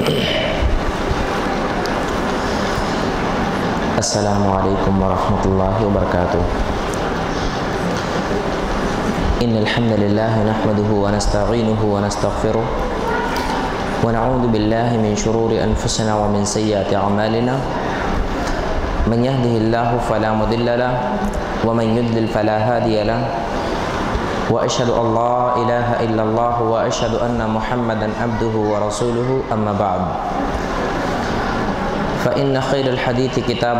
السلام علیکم ورحمۃ اللہ وبرکاتہ۔ ان الحمد للہ نحمده ونستعینه ونستغفره ونعوذ باللہ من شرور انفسنا ومن سیئات اعمالنا من يهده الله فلا مضل له ومن يضلل فلا هادي له واشهد ان لا اله الا الله واشهد ان محمدا عبده ورسوله اما بعد فإن خير الحديث كتاب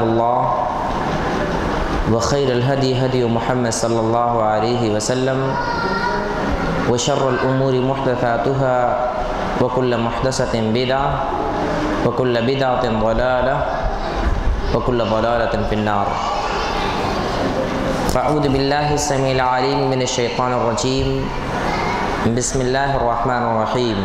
الله وخير الهدي هدي محمد صلى الله عليه وسلم وشر الأمور محدثاتها وكل محدثة بدعة وكل بدعة ضلالة وكل ضلالة في النار۔ فأعوذ بالله السميع العليم من الشيطان الرجيم، بسم الله الرحمن الرحيم۔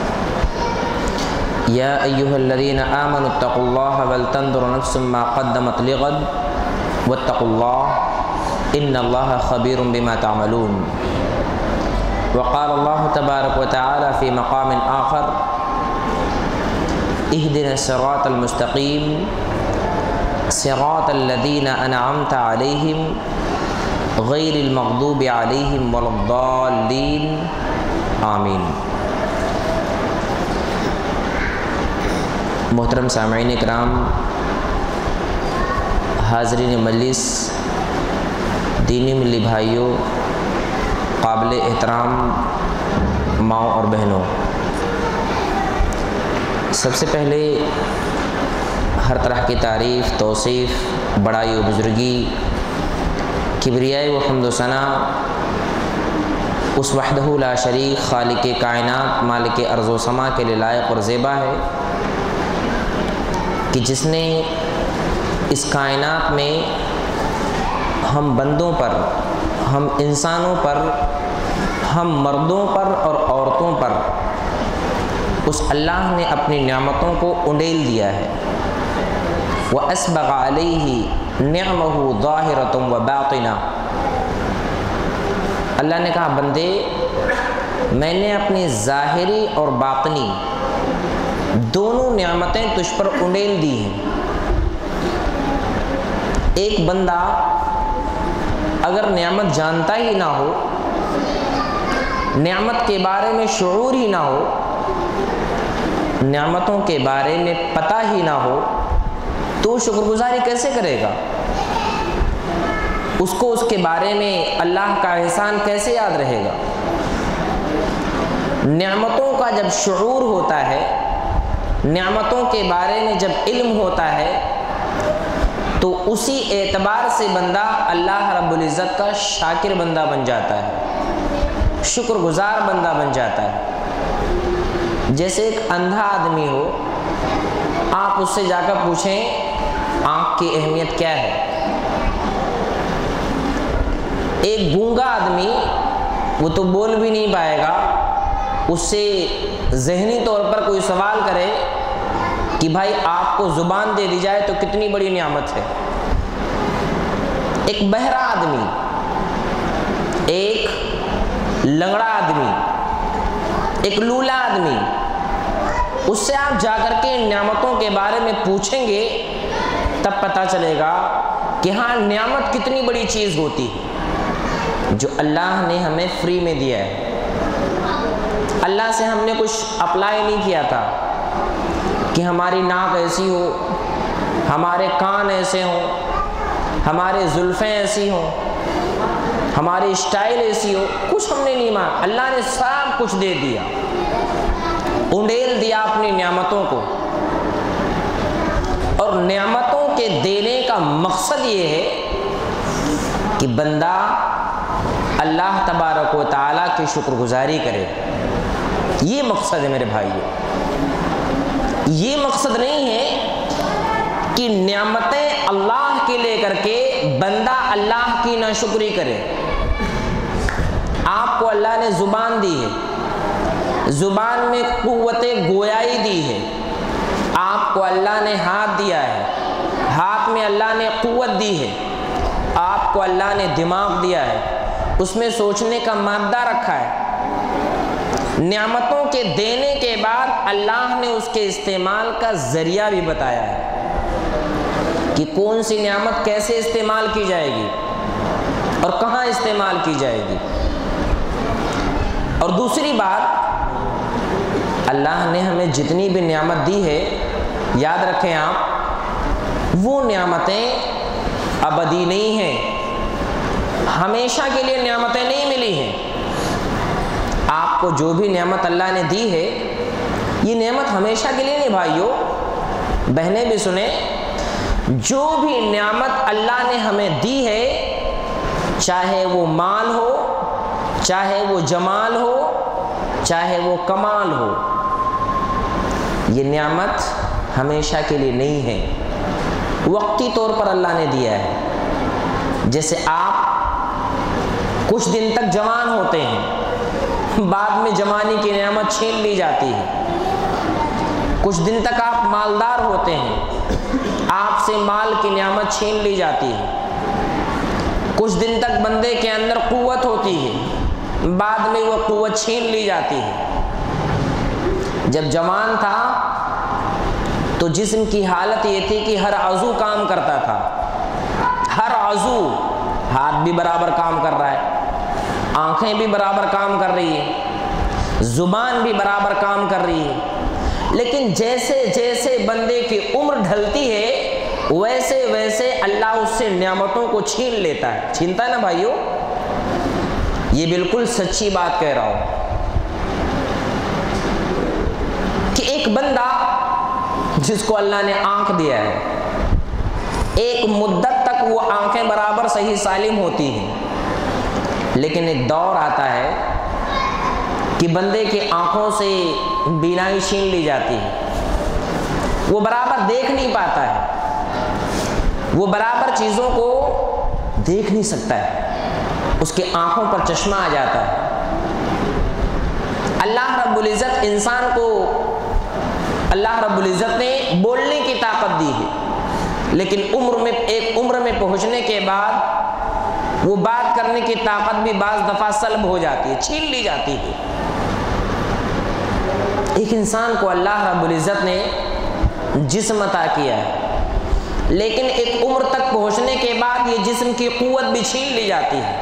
یا ایہا الذین آمنوا اتقوا اللہ ولتنظر نفس ما قدمت لغد واتقوا اللہ ان اللہ خبیر بما تعملون۔ وقال اللہ تبارک وتعالی فی مقام آخر اہدنا الصراط المستقیم صراط الذین انعمت علیہم غیر المغضوب علیہم ولا الضالین آمین۔ محترم سامعین اکرام، حاضرین مجلس، دینی ملی بھائیوں، قابل احترام ماؤں اور بہنوں، سب سے پہلے ہر طرح کی تعریف، توصیف، بڑائی و بزرگی، کبریائی و حمد و ثنا اس وحدہ لا شریک خالق کائنات مالک ارض و سما کے لیے لائق اور زیبا ہے کہ جس نے اس کائنات میں ہم بندوں پر، ہم انسانوں پر، ہم مردوں پر اور عورتوں پر اس اللہ نے اپنی نعمتوں کو انڈیل دیا ہے۔ وَأَسْبَغَ عَلَيْهِ نِعْمَهُ ظَاهِرَةً وَبَاطِنَةً۔ اللہ نے کہا بندے، میں نے اپنی ظاہری اور باطنی دونوں نعمتیں تجھ پر انڈیل دی ہیں۔ ایک بندہ اگر نعمت جانتا ہی نہ ہو، نعمت کے بارے میں شعور ہی نہ ہو، نعمتوں کے بارے میں پتہ ہی نہ ہو، تو شکر گزاری کیسے کرے گا؟ اس کو اس کے بارے میں اللہ کا احسان کیسے یاد رہے گا؟ نعمتوں کا جب شعور ہوتا ہے، نعمتوں کے بارے میں جب علم ہوتا ہے، تو اسی اعتبار سے بندہ اللہ رب العزت کا شاکر بندہ بن جاتا ہے، شکر گزار بندہ بن جاتا ہے۔ جیسے ایک اندھا آدمی ہو، آپ اس سے جا کر پوچھیں آنکھ کی اہمیت کیا ہے۔ ایک گونگا آدمی، وہ تو بول بھی نہیں پائے گا، اس سے ذہنی طور پر کوئی سوال کرے کہ بھائی آپ کو زبان دے دی جائے تو کتنی بڑی نعمت ہے۔ ایک بہرا آدمی، ایک لنگڑا آدمی، ایک لولا آدمی، اس سے آپ جا کر کے نعمتوں کے بارے میں پوچھیں گے، تب پتہ چلے گا کہ ہاں نعمت کتنی بڑی چیز ہوتی ہے جو اللہ نے ہمیں فری میں دیا ہے۔ اللہ سے ہم نے کچھ اپلائی نہیں کیا تھا کہ ہماری ناک ایسی ہو، ہمارے کان ایسے ہوں، ہمارے زلفیں ایسی ہوں، ہماری اسٹائل ایسی ہو، کچھ ہم نے نہیں مانگا۔ اللہ نے سب کچھ دے دیا، انڈیل دیا اپنی نعمتوں کو۔ اور نعمتوں کے دینے کا مقصد یہ ہے کہ بندہ اللہ تبارک و تعالیٰ کی شکر گزاری کرے۔ یہ مقصد ہے میرے بھائیو۔ یہ مقصد نہیں ہے کہ نعمتیں اللہ کے لے کر کے بندہ اللہ کی ناشکری کرے۔ آپ کو اللہ نے زبان دی ہے، زبان میں قوت گویائی دی ہے۔ آپ کو اللہ نے ہاتھ دیا ہے، ہاتھ میں اللہ نے قوت دی ہے۔ آپ کو اللہ نے دماغ دیا ہے، اس میں سوچنے کا مادہ رکھا ہے۔ نعمتوں کے دینے کے بعد اللہ نے اس کے استعمال کا ذریعہ بھی بتایا ہے کہ کون سی نعمت کیسے استعمال کی جائے گی اور کہاں استعمال کی جائے گی۔ اور دوسری بات، اللہ نے ہمیں جتنی بھی نعمت دی ہے، یاد رکھیں آپ، وہ نعمتیں ابدی نہیں ہیں، ہمیشہ کے لیے نعمتیں نہیں ملی ہیں۔ آپ کو جو بھی نعمت اللہ نے دی ہے، یہ نعمت ہمیشہ کے لیے نہیں بھائیو، بہنیں بھی سنیں، جو بھی نعمت اللہ نے ہمیں دی ہے، چاہے وہ مال ہو، چاہے وہ جمال ہو، چاہے وہ کمال ہو، یہ نعمت ہمیشہ کے لیے نہیں ہے، وقتی طور پر اللہ نے دیا ہے۔ جیسے آپ کچھ دن تک جوان ہوتے ہیں، بعد میں جوانی کی نعمت چھین لی جاتی ہے۔ کچھ دن تک آپ مالدار ہوتے ہیں، آپ سے مال کی نعمت چھین لی جاتی ہے۔ کچھ دن تک بندے کے اندر قوت ہوتی ہے، بعد میں وہ قوت چھین لی جاتی ہے۔ جب جوان تھا تو جسم کی حالت یہ تھی کہ ہر عضو کام کرتا تھا، ہر عضو، ہاتھ بھی برابر کام کر رہا ہے، آنکھیں بھی برابر کام کر رہی ہے، زبان بھی برابر کام کر رہی ہے۔ لیکن جیسے جیسے بندے کی عمر ڈھلتی ہے، ویسے ویسے اللہ اس سے نعمتوں کو چھین لیتا ہے۔ چھینتا ہے نا بھائیو، یہ بالکل سچی بات کہہ رہا ہوں کہ ایک بندہ جس کو اللہ نے آنکھ دیا ہے، ایک مدت تک وہ آنکھیں برابر صحیح سالم ہوتی ہیں، لیکن ایک دور آتا ہے کہ بندے کی آنکھوں سے بینائی چھین لی جاتی ہے، وہ برابر دیکھ نہیں پاتا ہے، وہ برابر چیزوں کو دیکھ نہیں سکتا ہے، اس کے آنکھوں پر چشمہ آ جاتا ہے۔ اللہ رب العزت انسان کو، اللہ رب العزت نے بولنے کی طاقت دی ہے، لیکن ایک عمر میں پہنچنے کے بعد وہ بات کرنے کی طاقت بھی بعض دفعہ سلب ہو جاتی ہے، چھین لی جاتی ہے۔ ایک انسان کو اللہ رب العزت نے جسم عطا کیا ہے، لیکن ایک عمر تک پہنچنے کے بعد یہ جسم کی قوت بھی چھین لی جاتی ہے،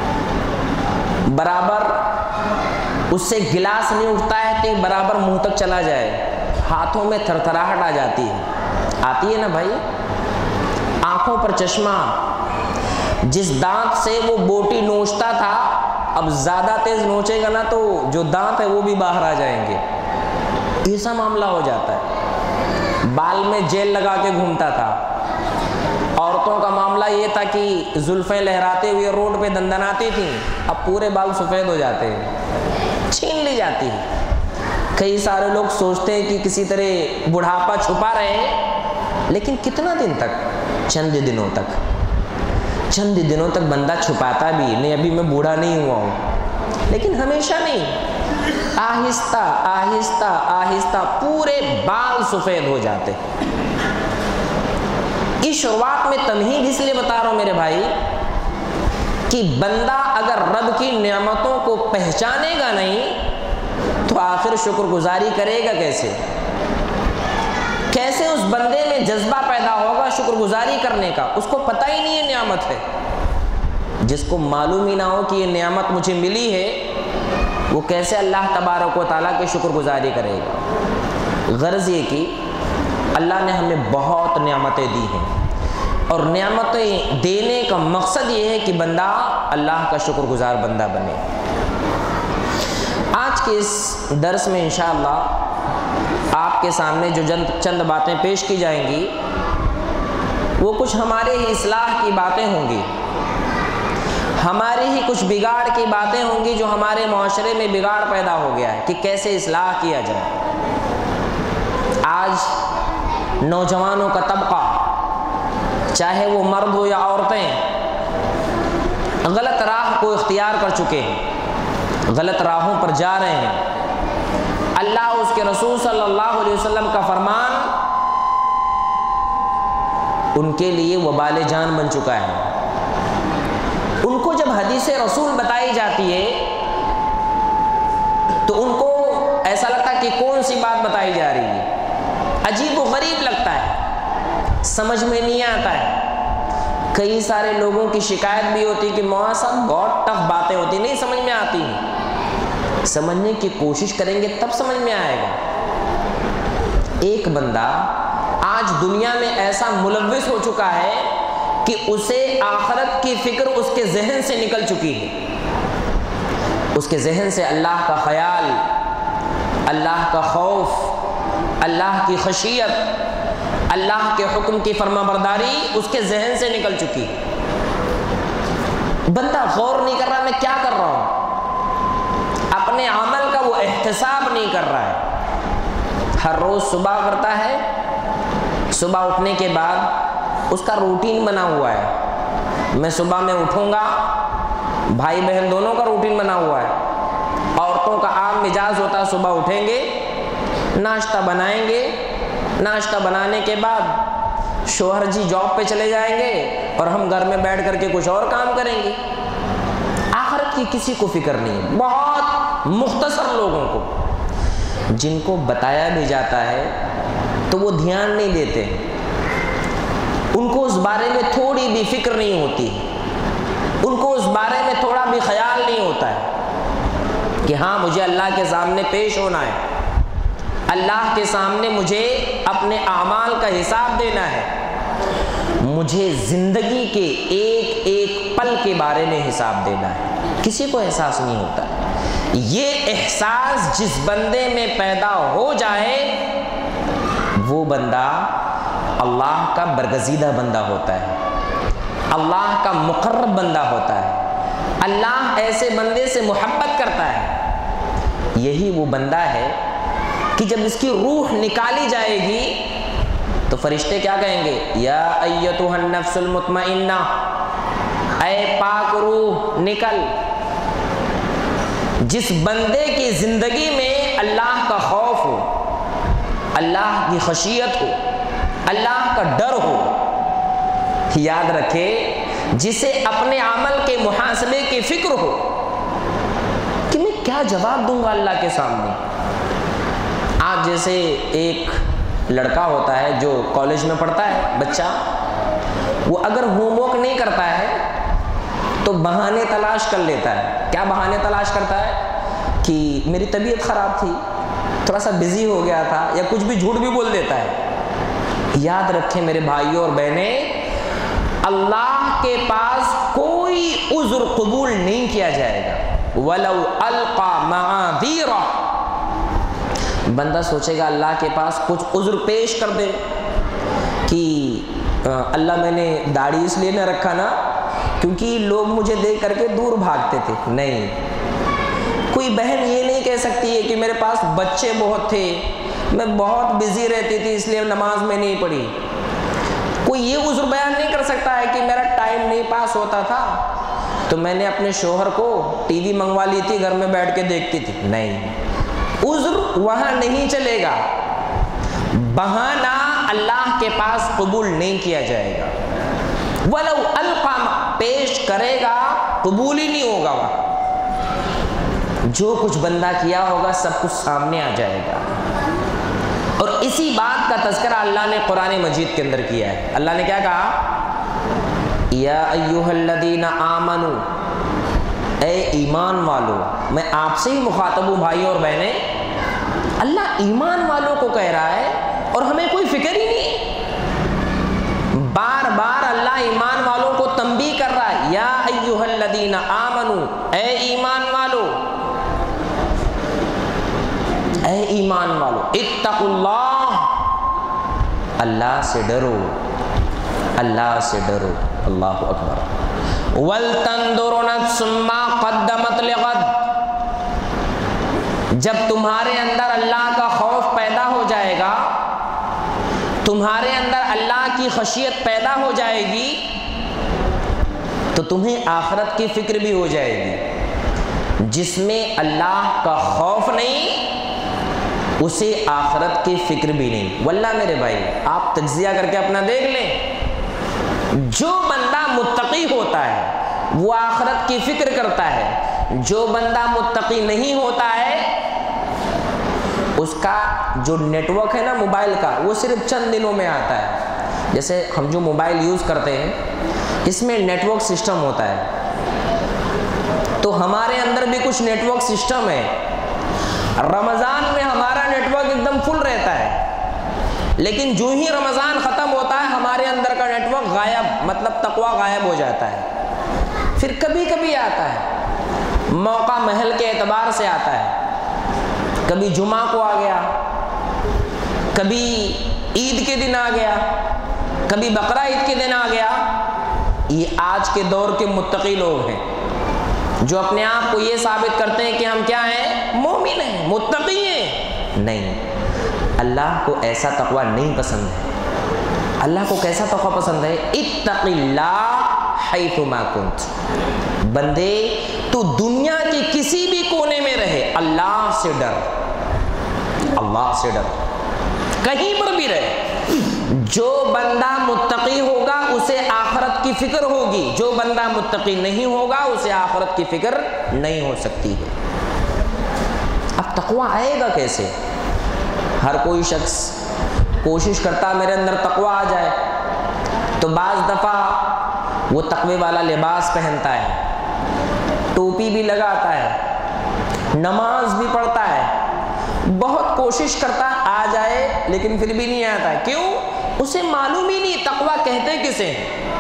برابر اس سے گلاس نہیں اٹھتا ہے کہ برابر منہ تک چلا جائے، ہاتھوں میں تھر تھراہٹ آ جاتی ہے، آتی ہے نا بھائی۔ آنکھوں پر چشمہ، جس دانت سے وہ بوٹی نوچتا تھا، اب زیادہ تیز نوچے گا نا تو جو دانت ہے وہ بھی باہر آ جائیں گے، ایسا معاملہ ہو جاتا ہے۔ بال میں جیل لگا کے گھومتا تھا، عورتوں کا معاملہ یہ تھا کہ زلفیں لہراتے ہوئے روڈ پہ دندناتی تھیں، اب پورے بال سفید ہو جاتے ہیں، چھین لی جاتی ہے۔ کئی سارے لوگ سوچتے ہیں کہ کسی طرح بڑھاپا چھپا رہے ہیں، لیکن کتنا دن تک؟ چند دنوں تک، چند دنوں تک بندہ چھپاتا بھی نہیں، ابھی میں بوڑھا نہیں ہوا ہوں، لیکن ہمیشہ نہیں، آہستہ آہستہ آہستہ پورے بال سفید ہو جاتے۔ اس شروعات میں تمہید اس لیے بتا رہا ہوں میرے بھائی کہ بندہ اگر رب کی نعمتوں کو پہچانے گا نہیں تو آخر شکر گزاری کرے گا کیسے؟ کیسے اس بندے میں جذبہ پیدا ہوگا شکر گزاری کرنے کا؟ اس کو پتہ ہی نہیں ہے نعمت ہے۔ جس کو معلوم ہی نہ ہو کہ یہ نعمت مجھے ملی ہے، وہ کیسے اللہ تبارک و تعالیٰ کی شکر گزاری کرے گا؟ غرض یہ کہ اللہ نے ہمیں بہت نعمتیں دی ہیں، اور نعمتیں دینے کا مقصد یہ ہے کہ بندہ اللہ کا شکر گزار بندہ بنے۔ آج کے اس درس میں انشاءاللہ آپ کے سامنے جو چند باتیں پیش کی جائیں گی، وہ کچھ ہمارے ہی اصلاح کی باتیں ہوں گی، ہماری ہی کچھ بگاڑ کی باتیں ہوں گی جو ہمارے معاشرے میں بگاڑ پیدا ہو گیا ہے کہ کیسے اصلاح کیا جائے۔ آج نوجوانوں کا طبقہ، چاہے وہ مرد ہو یا عورتیں، غلط راہ کو اختیار کر چکے ہیں، غلط راہوں پر جا رہے ہیں۔ اللہ اس کے رسول صلی اللہ علیہ وسلم کا فرمان ان کے لیے وبال جان بن چکا ہے۔ ان کو جب حدیث رسول بتائی جاتی ہے تو سمجھ میں نہیں آتا ہے۔ کئی سارے لوگوں کی شکایت بھی ہوتی کہ مولانا صاحب بہت ٹف باتیں ہوتی، نہیں سمجھ میں آتی ہیں۔ سمجھنے کی کوشش کریں گے تب سمجھ میں آئے گا۔ ایک بندہ آج دنیا میں ایسا ملوث ہو چکا ہے کہ اسے آخرت کی فکر اس کے ذہن سے نکل چکی ہے۔ اس کے ذہن سے اللہ کا خیال، اللہ کا خوف، اللہ کی خشیت، اللہ کے حکم کی فرما برداری اس کے ذہن سے نکل چکی ہے۔ بندہ غور نہیں کر رہا میں کیا کر رہا ہوں، اپنے عمل کا وہ احتساب نہیں کر رہا ہے۔ ہر روز صبح کرتا ہے، صبح اٹھنے کے بعد اس کا روٹین بنا ہوا ہے، میں صبح میں اٹھوں گا، بھائی بہن دونوں کا روٹین بنا ہوا ہے۔ عورتوں کا عام مزاج ہوتا ہے صبح اٹھیں گے، ناشتہ بنائیں گے، ناشتہ بنانے کے بعد شوہر جی جاب پہ چلے جائیں گے اور ہم گھر میں بیٹھ کر کے کچھ اور کام کریں گے۔ آخرت کی کسی کو فکر نہیں ہے۔ بہت مختصر لوگوں کو، جن کو بتایا بھی جاتا ہے تو وہ دھیان نہیں دیتے، ان کو اس بارے میں تھوڑی بھی فکر نہیں ہوتی، ان کو اس بارے میں تھوڑا بھی خیال نہیں ہوتا ہے کہ ہاں مجھے اللہ کے سامنے پیش ہونا ہے، اللہ کے سامنے مجھے اپنے اعمال کا حساب دینا ہے، مجھے زندگی کے ایک ایک پل کے بارے میں حساب دینا ہے۔ کسی کو احساس نہیں ہوتا۔ یہ احساس جس بندے میں پیدا ہو جائے وہ بندہ اللہ کا برگزیدہ بندہ ہوتا ہے، اللہ کا مقرب بندہ ہوتا ہے، اللہ ایسے بندے سے محبت کرتا ہے۔ یہی وہ بندہ ہے کہ جب اس کی روح نکالی جائے گی تو فرشتے کیا کہیں گے؟ یا ایتھا النفس المطمئنہ، اے پاک روح نکل۔ جس بندے کی زندگی میں اللہ کا خوف ہو، اللہ کی خشیت ہو، اللہ کا ڈر ہو، یاد رکھے جسے اپنے عمل کے محاسبے کی فکر ہو کہ میں کیا جواب دوں گا اللہ کے سامنے۔ آج جیسے ایک لڑکا ہوتا ہے جو کالج میں پڑھتا ہے بچہ، وہ اگر ہوم ورک نہیں کرتا ہے تو بہانے تلاش کر لیتا ہے۔ کیا بہانے تلاش کرتا ہے؟ کہ میری طبیعت خراب تھی، تھوڑا سا بزی ہو گیا تھا، یا کچھ بھی جھوٹ بھی بول دیتا ہے۔ یاد رکھیں میرے بھائیوں اور بہنیں، اللہ کے پاس کوئی عذر قبول نہیں کیا جائے گا۔ وَلَوْ أَلْقَى مَعَاذِيرَ، بندہ سوچے گا اللہ کے پاس کچھ عذر پیش کر دے کہ اللہ میں نے داڑھی اس لیے نہ رکھا نا کیونکہ لوگ مجھے دیکھ کر کے دور بھاگتے تھے۔ نہیں، کوئی بہن یہ نہیں کہہ سکتی ہے کہ میرے پاس بچے بہت تھے، میں بہت بزی رہتی تھی اس لیے نماز میں نہیں پڑھی۔ کوئی یہ عذر بیان نہیں کر سکتا ہے کہ میرا ٹائم نہیں پاس ہوتا تھا تو میں نے اپنے شوہر کو ٹی وی منگوا لی تھی، گھر میں بیٹھ کے دیکھتی تھی۔ نہیں، عذر وہاں نہیں چلے گا، بہانہ اللہ کے پاس قبول نہیں کیا جائے گا۔ وَلَوْ أَلْقَى، پیش کرے گا قبول ہی نہیں ہوگا، وہاں جو کچھ بندہ کیا ہوگا سب کچھ سامنے آ جائے گا۔ اور اسی بات کا تذکرہ اللہ نے قرآن مجید کے اندر کیا ہے۔ اللہ نے کیا کہا؟ یا ایھا الذین آمنوا، اے ایمان والو۔ میں آپ سے ہی مخاطب ہوں بھائیوں اور بہنیں، اللہ ایمان والوں کو کہہ رہا ہے اور ہمیں کوئی فکر ہی نہیں۔ بار بار اللہ ایمان والوں کو تنبیہ کر رہا ہے، یا ایھا الذین آمنوا، اے ایمان والو، اے ایمان والو، اتقوا اللہ، اللہ سے ڈرو، اللہ سے ڈرو، اللہ اکبر۔ وَلْتَنْظُرْ نَفْسٌ مَّا قَدَّمَتْ لِغَدٍ، جب تمہارے اندر اللہ کا خوف پیدا ہو جائے گا، تمہارے اندر اللہ کی خشیت پیدا ہو جائے گی تو تمہیں آخرت کی فکر بھی ہو جائے گی۔ جس میں اللہ کا خوف نہیں اسے آخرت کی فکر بھی نہیں۔ واللہ میرے بھائی آپ تجزیہ کر کے اپنا دیکھ لیں، جو بندہ متقی ہوتا ہے وہ آخرت کی فکر کرتا ہے، جو بندہ متقی نہیں ہوتا ہے اس کا جو نیٹ ورک ہے نا موبائل کا وہ صرف چند دنوں میں آتا ہے، جیسے ہم جو موبائل یوز کرتے ہیں اس میں نیٹ ورک سسٹم ہوتا ہے، تو ہمارے اندر بھی کچھ نیٹ ورک سسٹم ہے۔ رمضان میں ہمارا نیٹ ورک ایک دم فل رہتا ہے، لیکن جو ہی رمضان ختم ہوتا ہے ہمارے اندر کا نیٹ ورک غائب، مطلب تقویٰ غائب ہو جاتا ہے۔ پھر کبھی کبھی آتا ہے، موقع محل کے اعتبار سے آتا ہے، کبھی جمعہ کو آ گیا، کبھی عید کے دن آ گیا، کبھی بقرہ عید کے دن آ گیا۔ یہ آج کے دور کے متقی لوگ ہیں جو اپنے آپ کو یہ ثابت کرتے ہیں کہ ہم کیا ہیں؟ مومن ہیں، متقی ہیں۔ نہیں، اللہ کو ایسا تقویٰ نہیں پسند ہے۔ اللہ کو کیسا تقویٰ پسند ہے؟ اتق اللہ حیثما کنت، بندے تو دنیا کے کسی بھی کونے میں رہے اللہ سے ڈر، اللہ سے ڈر، کہیں پر بھی رہے۔ جو بندہ متقی ہوگا اسے آخرت کی فکر ہوگی، جو بندہ متقی نہیں ہوگا اسے آخرت کی فکر نہیں ہو سکتی ہے۔ اب تقویٰ آئے گا کیسے؟ ہر کوئی شخص کوشش کرتا میرے اندر تقویٰ آ جائے، تو بعض دفعہ وہ تقوی والا لباس پہنتا ہے، ٹوپی بھی لگاتا ہے، نماز بھی پڑھتا ہے، بہت کوشش کرتا آ جائے، لیکن پھر بھی نہیں آتا ہے۔ کیوں؟ اسے معلوم ہی نہیں تقویٰ کہتے کسے،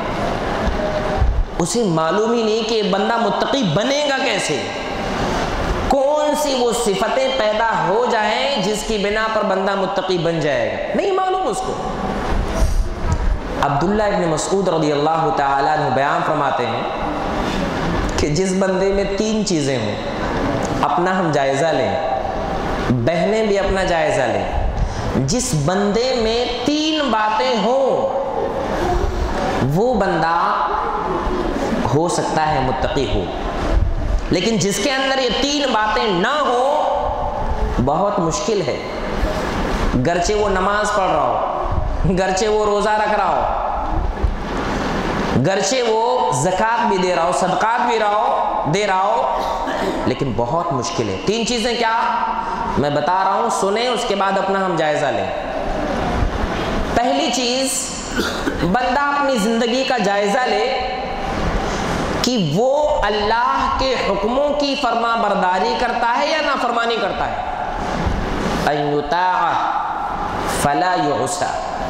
اسے معلوم ہی نہیں کہ بندہ متقی بنے گا کیسے، کون سی وہ صفتیں پیدا ہو جائیں جس کی بنا پر بندہ متقی بن جائے گا، نہیں معلوم اس کو۔ عبداللہ ابن مسعود رضی اللہ تعالیٰ عنہ بیان فرماتے ہیں کہ جس بندے میں 3 چیزیں ہوں، اپنا ہم جائزہ لیں، بہنیں بھی اپنا جائزہ لیں، جس بندے میں 3 باتیں ہوں وہ بندہ ہو سکتا ہے متقی ہو، لیکن جس کے اندر یہ 3 باتیں نہ ہوں بہت مشکل ہے، گرچہ وہ نماز پڑھ رہا ہو، گرچہ وہ روزہ رکھ رہا ہو، گرچہ وہ زکوٰۃ بھی دے رہا ہو، صدقات بھی دے رہا ہو، لیکن بہت مشکل ہے۔ 3 چیزیں کیا میں بتا رہا ہوں، سنیں، اس کے بعد اپنا ہم جائزہ لیں۔ پہلی چیز، بندہ اپنی زندگی کا جائزہ لے کہ وہ اللہ کے حکموں کی فرما برداری کرتا ہے یا نافرمانی کرتا ہے۔ ان یطاع فلا یعصى،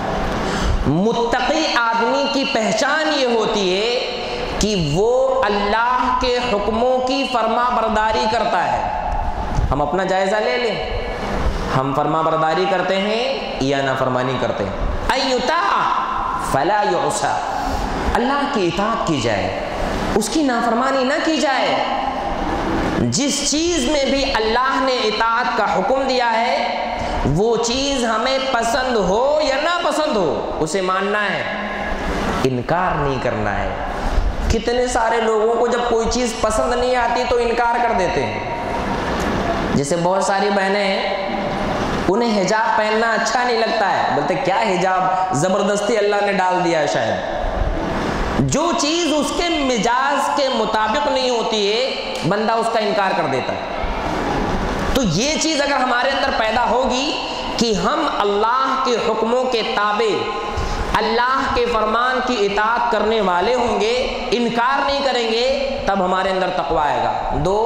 متقی آدمی کی پہچان یہ ہوتی ہے کہ وہ اللہ کے حکموں کی فرما برداری کرتا ہے۔ ہم اپنا جائزہ لے لیں، ہم فرما برداری کرتے ہیں یا نافرمانی کرتے ہیں۔ ان یطاع فلا یعصى، اللہ کی اطاعت کی جائے، اس کی نافرمانی نہ کی جائے۔ جس چیز میں بھی اللہ نے اطاعت کا حکم دیا ہے وہ چیز ہمیں پسند ہو یا نہ پسند ہو اسے ماننا ہے، انکار نہیں کرنا ہے۔ کتنے سارے لوگوں کو جب کوئی چیز پسند نہیں آتی تو انکار کر دیتے ہیں۔ جیسے بہت ساری بہنیں ہیں، انہیں حجاب پہننا اچھا نہیں لگتا ہے، بولتے کیا حجاب، زبردستی اللہ نے ڈال دیا ہے شاید۔ جو چیز اس کے مزاج کے مطابق نہیں ہوتی ہے بندہ اس کا انکار کر دیتا ہے۔ تو یہ چیز اگر ہمارے اندر پیدا ہوگی کہ ہم اللہ کے حکموں کے تابع، اللہ کے فرمان کی اطاعت کرنے والے ہوں گے، انکار نہیں کریں گے، تب ہمارے اندر تقویٰ آئے گا۔ 2،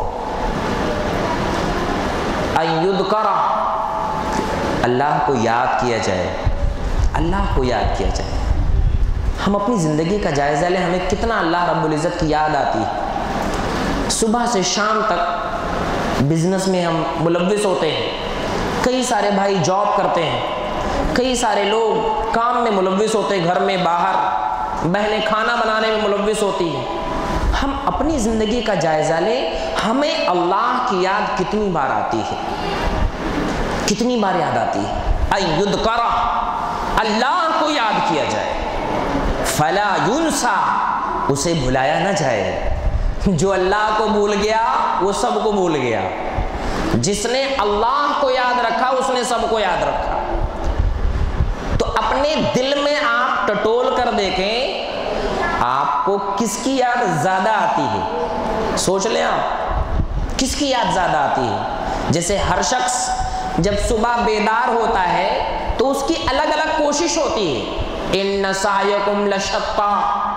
ان یذکر، اللہ کو یاد کیا جائے، اللہ کو یاد کیا جائے۔ ہم اپنی زندگی کا جائزہ لیں، ہمیں کتنا اللہ رب العزت کی یاد آتی ہے۔ صبح سے شام تک بزنس میں ہم ملوث ہوتے ہیں، کئی سارے بھائی جاب کرتے ہیں، کئی سارے لوگ کام میں ملوث ہوتے ہیں، گھر میں باہر، بہنیں کھانا بنانے میں ملوث ہوتی ہیں۔ ہم اپنی زندگی کا جائزہ لیں، ہمیں اللہ کی یاد کتنی بار آتی ہے، کتنی بار یاد آتی ہے۔ ان یذکر، اللہ کو یاد کیا جائے، فلا ینسیٰ، اسے بھلایا نہ جائے۔ جو اللہ کو بھول گیا وہ سب کو بھول گیا، جس نے اللہ کو یاد رکھا اس نے سب کو یاد رکھا۔ تو اپنے دل میں آپ ٹٹول کر دیکھیں آپ کو کس کی یاد زیادہ آتی ہے، سوچ لیں آپ کس کی یاد زیادہ آتی ہے۔ جیسے ہر شخص جب صبح بیدار ہوتا ہے تو اس کی الگ الگ کوشش ہوتی ہے، ان سعیکم لشتی،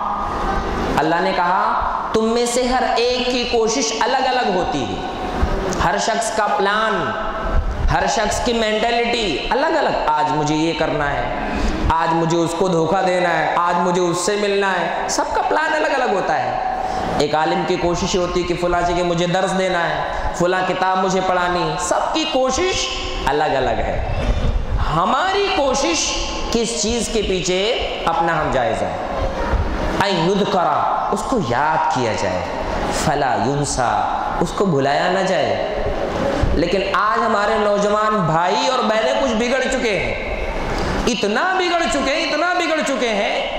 اللہ نے کہا تم میں سے ہر ایک کی کوشش الگ الگ ہوتی ہے، ہر شخص کا پلان، ہر شخص کی مینٹلٹی الگ الگ، آج مجھے یہ کرنا ہے، آج مجھے اس کو دھوکہ دینا ہے، آج مجھے اس سے ملنا ہے، سب کا پلان الگ الگ ہوتا ہے۔ ایک عالم کی کوشش ہوتی ہے کہ فلاں جگہ مجھے درس دینا ہے، فلاں کتاب مجھے پڑھانی، سب کی کوشش الگ الگ ہے۔ ہماری کوشش کس چیز کے پیچھے اپنا ہم جائزہ ہے، این یذکر، اس کو یاد کیا جائے، فلا ینسا، اس کو بھلایا نہ جائے۔ لیکن آج ہمارے نوجوان بھائی اور بہنیں کچھ بگڑ چکے ہیں، اتنا بگڑ چکے ہیں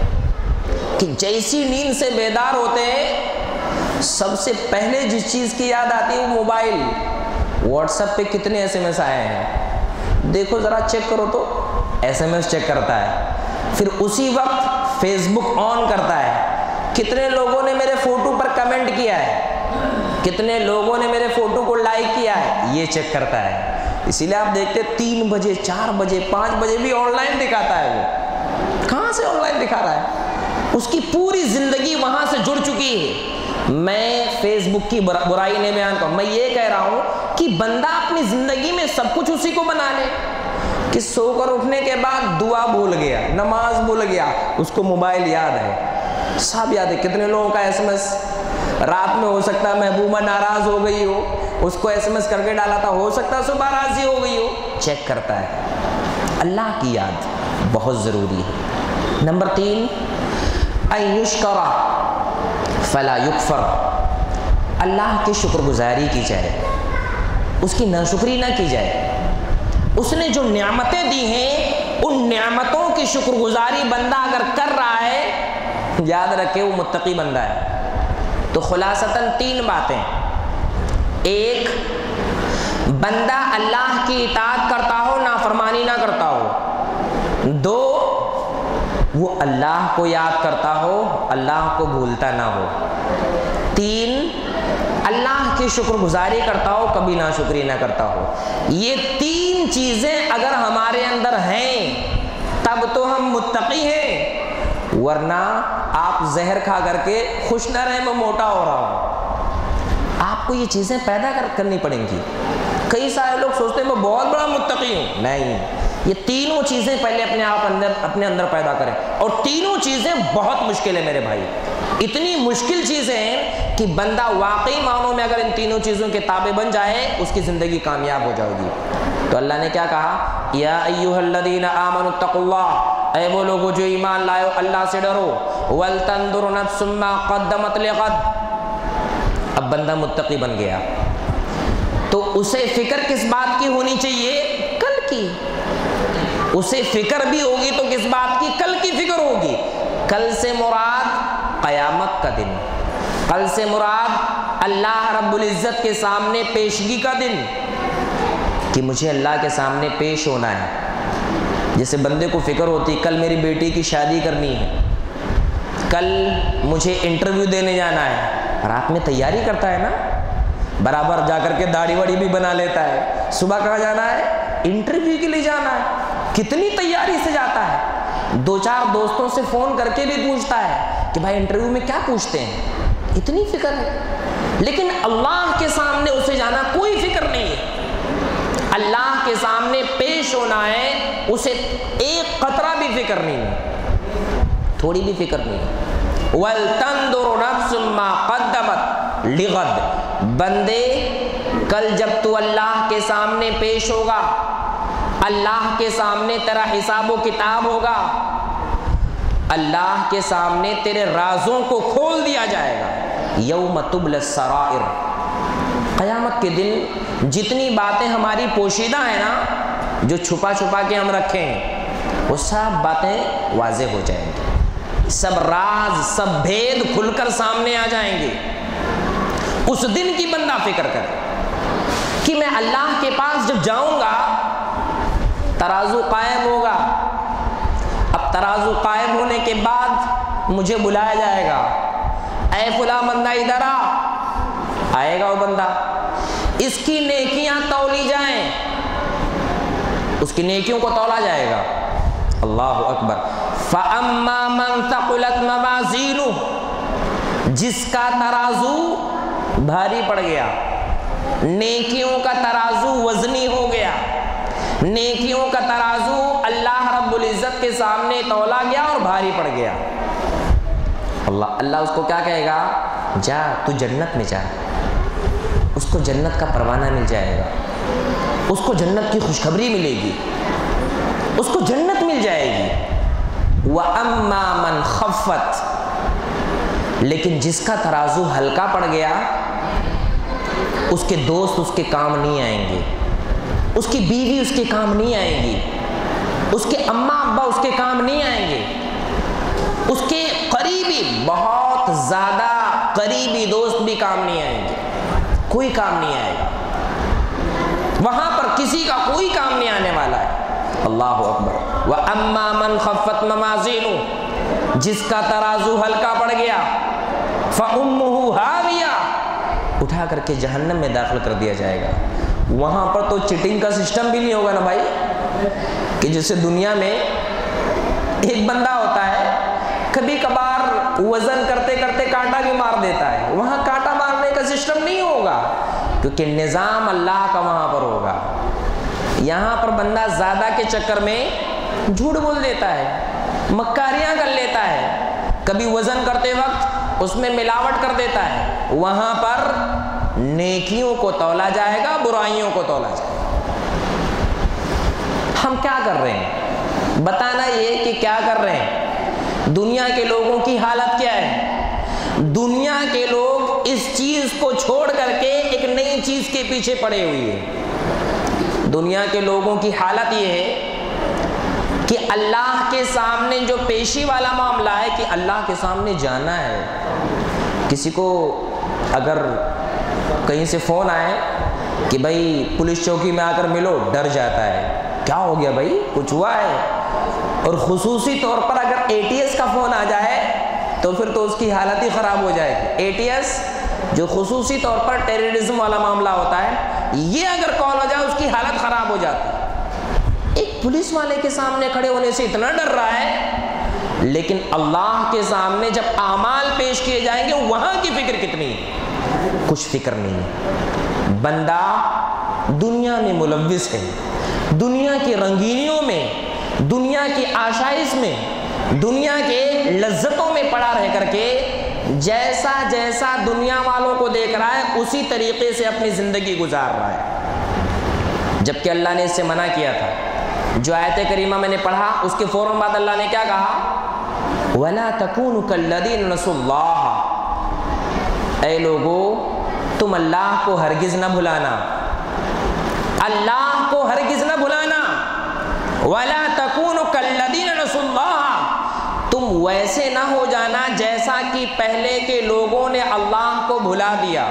کہ جیسی نیند سے بیدار ہوتے ہیں سب سے پہلے جس چیز کی یاد آتی ہے وہ موبائل، واٹس ایپ پہ کتنے ایس ایم ایس آئے ہیں، دیکھو ذرا چیک کرو تو، ایس ایم ایس چیک کرتا ہے، پھر اسی وقت فیس بک آن کرتا ہے، کتنے لوگوں نے میرے فوٹو پر کمنٹ کیا ہے، کتنے لوگوں نے میرے فوٹو کو لائک کیا ہے، یہ چیک کرتا ہے۔ اسی لیے آپ دیکھتے 3 بجے 4 بجے 5 بجے بھی آن لائن دکھاتا ہے، وہ کہاں سے آن لائن دکھا رہا ہے، اس کی پوری زندگی وہاں سے جڑ چکی ہے۔ میں فیس بک کی برائی نہیں بیان کروں، میں یہ کہہ رہا ہوں کہ بندہ اپنی زندگی میں سب کچھ اسی کو بنا لے، کہ سو کر اٹھنے کے بعد دعا بھول گیا، نماز بھول گیا، اس کو موبائل یاد ہے، سب یاد ہے۔ کتنے لوگوں کا ایس ایم ایس رات میں ہو سکتا ہے محبوبہ ناراض ہو گئی ہو، اس کو ایس ایم ایس کر کے ڈالا تھا، ہو سکتا ہے صبح راضی ہو گئی ہو، چیک کرتا ہے۔ اللہ کی یاد بہت ضروری ہے۔ نمبر 3، ان یشکر فلا یکفر، اللہ کی شکر گزاری کی جائے، اس کی ناشکری نہ کی جائے۔ اس نے جو نعمتیں دی ہیں ان نعمتوں کی شکر گزاری بندہ اگر کر رہا ہے، یاد رکھے وہ متقی بندہ ہے۔ تو خلاصتاً 3 باتیں، ایک، بندہ اللہ کی اطاعت کرتا ہو، نافرمانی نہ کرتا ہو۔ 2، وہ اللہ کو یاد کرتا ہو، اللہ کو بھولتا نہ ہو۔ 3، اللہ کی شکر گزاری کرتا ہو، کبھی ناشکری نہ کرتا ہو۔ یہ 3 چیزیں اگر ہمارے اندر ہیں تب تو ہم متقی ہیں، ورنہ آپ زہر کھا کر کے خوش نہ رہیں میں موٹا ہو رہا ہوں، آپ کو یہ چیزیں پیدا کرنی پڑیں گی۔ کئی سارے لوگ سوچتے ہیں میں بہت بڑا متقی ہوں، نہیں، یہ تینوں چیزیں پہلے اپنے اندر پیدا کریں، اور تینوں چیزیں بہت مشکل ہے میرے بھائی، اتنی مشکل چیزیں ہیں کہ بندہ واقعی معنوں میں اگر ان تینوں چیزوں کے تابع بن جائے اس کی زندگی کامیاب ہو جائے گی۔ تو اللہ نے کیا کہا، یا ایھا الذین آمنوا اتقوا اللہ، اے وہ لوگوں جو ایمان لائے ہو اللہ سے ڈرو، ولتنظر نفس ما قدمت لغد۔ اب بندہ متقی بن گیا تو اسے فکر کس بات کی ہونی چاہیے؟ کل کی۔ اسے فکر بھی ہوگی تو کس بات کی؟ کل کی فکر ہوگی۔ کل سے مراد قیامت کا دن، کل سے مراد اللہ رب العزت کے سامنے پیشگی کا دن، کہ مجھے اللہ کے سامنے پیش ہونا ہے۔ جیسے بندے کو فکر ہوتی کل میری بیٹی کی شادی کرنی ہے، کل مجھے انٹرویو دینے جانا ہے، رات میں تیاری کرتا ہے نا، برابر جا کر کے داڑھی واڑی بھی بنا لیتا ہے، صبح کہاں جانا ہے؟ انٹرویو کے لیے جانا ہے، کتنی تیاری سے جاتا ہے، 2-4 دوستوں سے فون کر کے بھی پوچھتا ہے کہ بھائی انٹرویو میں کیا پوچھتے ہیں، اتنی فکر ہے۔ لیکن اللہ کے سامنے اسے جانا کوئی فکر نہیں ہے، اللہ کے سامنے پیش ہونا ہے، اسے ایک قطرہ بھی فکر نہیں ہے، تھوڑی بھی فکر نہیں ہے۔ وَلْتَنْظُرْ نَفْسٌ مَا قَدَّمَتْ لِغَدٍ، بندے کل جب تو اللہ کے سامنے پیش ہوگا، اللہ کے سامنے تیرا حساب و کتاب ہوگا، اللہ کے سامنے تیرے رازوں کو کھول دیا جائے گا۔ یوم تبلی السرائر، قیامت کے دن جتنی باتیں ہماری پوشیدہ ہیں نا، جو چھپا چھپا کے ہم رکھیں ہیں، وہ سب باتیں واضح ہو جائیں گی، سب راز سب بھید کھل کر سامنے آ جائیں گے۔ اس دن کی بندہ فکر کرے کہ میں اللہ کے پاس جب جاؤں گا ترازو قائم ہوگا، اب ترازو قائم ہونے کے بعد مجھے بلایا جائے گا، اے فلاں بندہ ادھر آ، آئے گا وہ بندہ، اس کی نیکیاں تولی جائیں، اس کی نیکیوں کو تولا جائے گا، اللہ اکبر، فَأَمَّا مَنْ ثَقُلَتْ مَوَازِينُهُ، جس کا ترازو بھاری پڑ گیا، نیکیوں کا ترازو وزنی ہو گیا، نیکیوں کا ترازو اللہ رب العزت کے سامنے تولا گیا اور بھاری پڑ گیا، اللہ اس کو کیا کہے گا؟ جا تو جنت میں جا، اس کو جنت کا پروانہ مل جائے گا، اس کو جنت کی خوشخبری ملے گی، اس کو جنت مل جائے گی۔ وَأَمَّا مَنْ خَفَّتْ، لیکن جس کا ترازو ہلکا پڑ گیا، اس کے دوست اس کے کام نہیں آئیں گے، اس کی بیوی اس کے کام نہیں آئیں گی، اس کے اماں ابا اس کے کام نہیں آئیں گے، اس کے قریبی بہت زیادہ قریبی دوست بھی کام نہیں آئیں گے، کوئی کام نہیں آئے گا، وہاں پر کسی کا کوئی کام نہیں آنے والا ہے۔ اللہ اکبر۔ وَأَمَّا مَنْ خَفَّتْ مَوَازِينُهُ، جس کا ترازو ہلکا پڑ گیا، فَأُمُّهُ هَاوِيَةٌ، اٹھا کر کے جہنم میں داخل کر دیا جائے گا۔ وہاں پر تو چیٹنگ کا سسٹم بھی نہیں ہوگا نا بھائی، کہ جیسے دنیا میں ایک بندہ ہوتا ہے کبھی کبھار وزن کرتے کرتے کانٹا بھی مار دیتا ہے، وہاں کانٹا مارنے کا سسٹم نہیں ہوگا، کیونکہ نظام اللہ کا وہاں پر ہوگا۔ یہاں پر بندہ زیادہ کے چکر میں جھوٹ بول دیتا ہے، مکاریاں کر لیتا ہے، کبھی وزن کرتے وقت اس میں ملاوٹ کر دیتا ہے، وہاں پر نیکیوں کو تولا جائے گا، برائیوں کو تولا جائے گا۔ ہم کیا کر رہے ہیں؟ بتانا یہ کہ کیا کر رہے ہیں۔ دنیا کے لوگوں کی حالت کیا ہے؟ دنیا کے لوگ اس چیز کو چھوڑ کر کے ایک نئی چیز کے پیچھے پڑے ہوئے ہیں۔ دنیا کے لوگوں کی حالت یہ ہے کہ اللہ کے سامنے جو پیشی والا معاملہ ہے کہ اللہ کے سامنے جانا ہے، کسی کو اگر کہیں سے فون آئے کہ بھائی پولیس چوکی میں آ کر ملو، ڈر جاتا ہے، کیا ہو گیا بھائی، کچھ ہوا ہے؟ اور خصوصی طور پر اگر ATS کا فون آ جائے تو پھر تو اس کی حالت ہی خراب ہو جائے گی۔ ATS جو خصوصی طور پر ٹیررزم والا معاملہ ہوتا ہے، یہ اگر کال ہو جائے اس کی حالت خراب ہو جاتی ہے۔ ایک پولیس والے کے سامنے کھڑے ہونے سے اتنا ڈر رہا ہے، لیکن اللہ کے سامنے جب اعمال پیش کیے جائیں گے وہاں کی فکر کتنی ہے؟ کچھ فکر نہیں ہے۔ بندہ دنیا میں ملوث ہے، دنیا کی رنگینیوں میں، دنیا کی آشائش میں، دنیا کے لذتوں میں پڑا رہ کر کے جیسا جیسا دنیا والوں کو دیکھ رہا ہے اسی طریقے سے اپنی زندگی گزار رہا ہے، جبکہ اللہ نے اس سے منع کیا تھا۔ جو آیت کریمہ میں نے پڑھا اس کے فوراً بعد اللہ نے کیا کہا؟ وَلَا تَكُونُوا كَالَّذِينَ نَسُوا اللَّهَ، اے لوگو تم اللہ کو ہرگز نہ بھلانا، اللہ کو ہرگز نہ بھلانا۔ وَلَا تَكُونُوا كَالَّذِينَ نَسُوا اللَّهَ، تم ویسے نہ ہو جانا جیسا کہ پہلے کے لوگوں نے اللہ کو بھلا دیا۔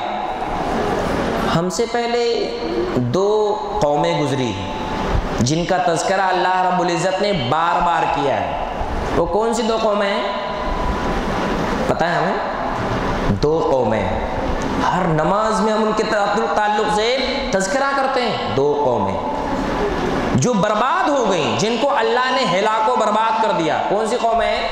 ہم سے پہلے دو قومیں گزری جن کا تذکرہ اللہ رب العزت نے بار بار کیا ہے۔ وہ کون سی دو قومیں ہیں پتہ ہے ہمیں؟ دو قومیں، ہر نماز میں ہم ان کے تعلق سے تذکرہ کرتے ہیں۔ دو قومیں جو برباد ہو گئیں، جن کو اللہ نے ہلاک و برباد کر دیا۔ کون سی قومیں ہیں؟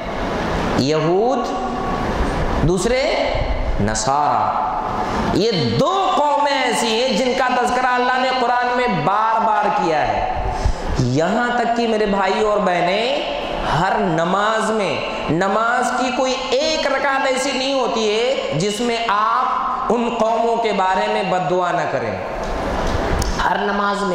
یہود، دوسرے نصارہ۔ یہ دو قومیں ایسی ہیں جن کا تذکرہ اللہ نے قرآن میں بار بار کیا ہے، یہاں تک کہ میرے بھائیوں اور بہنیں ہر نماز میں، نماز کی کوئی ایک رکعت ایسی نہیں ہوتی ہے جس میں آپ ان قوموں کے بارے میں بد دعا نہ کریں، ہر نماز میں۔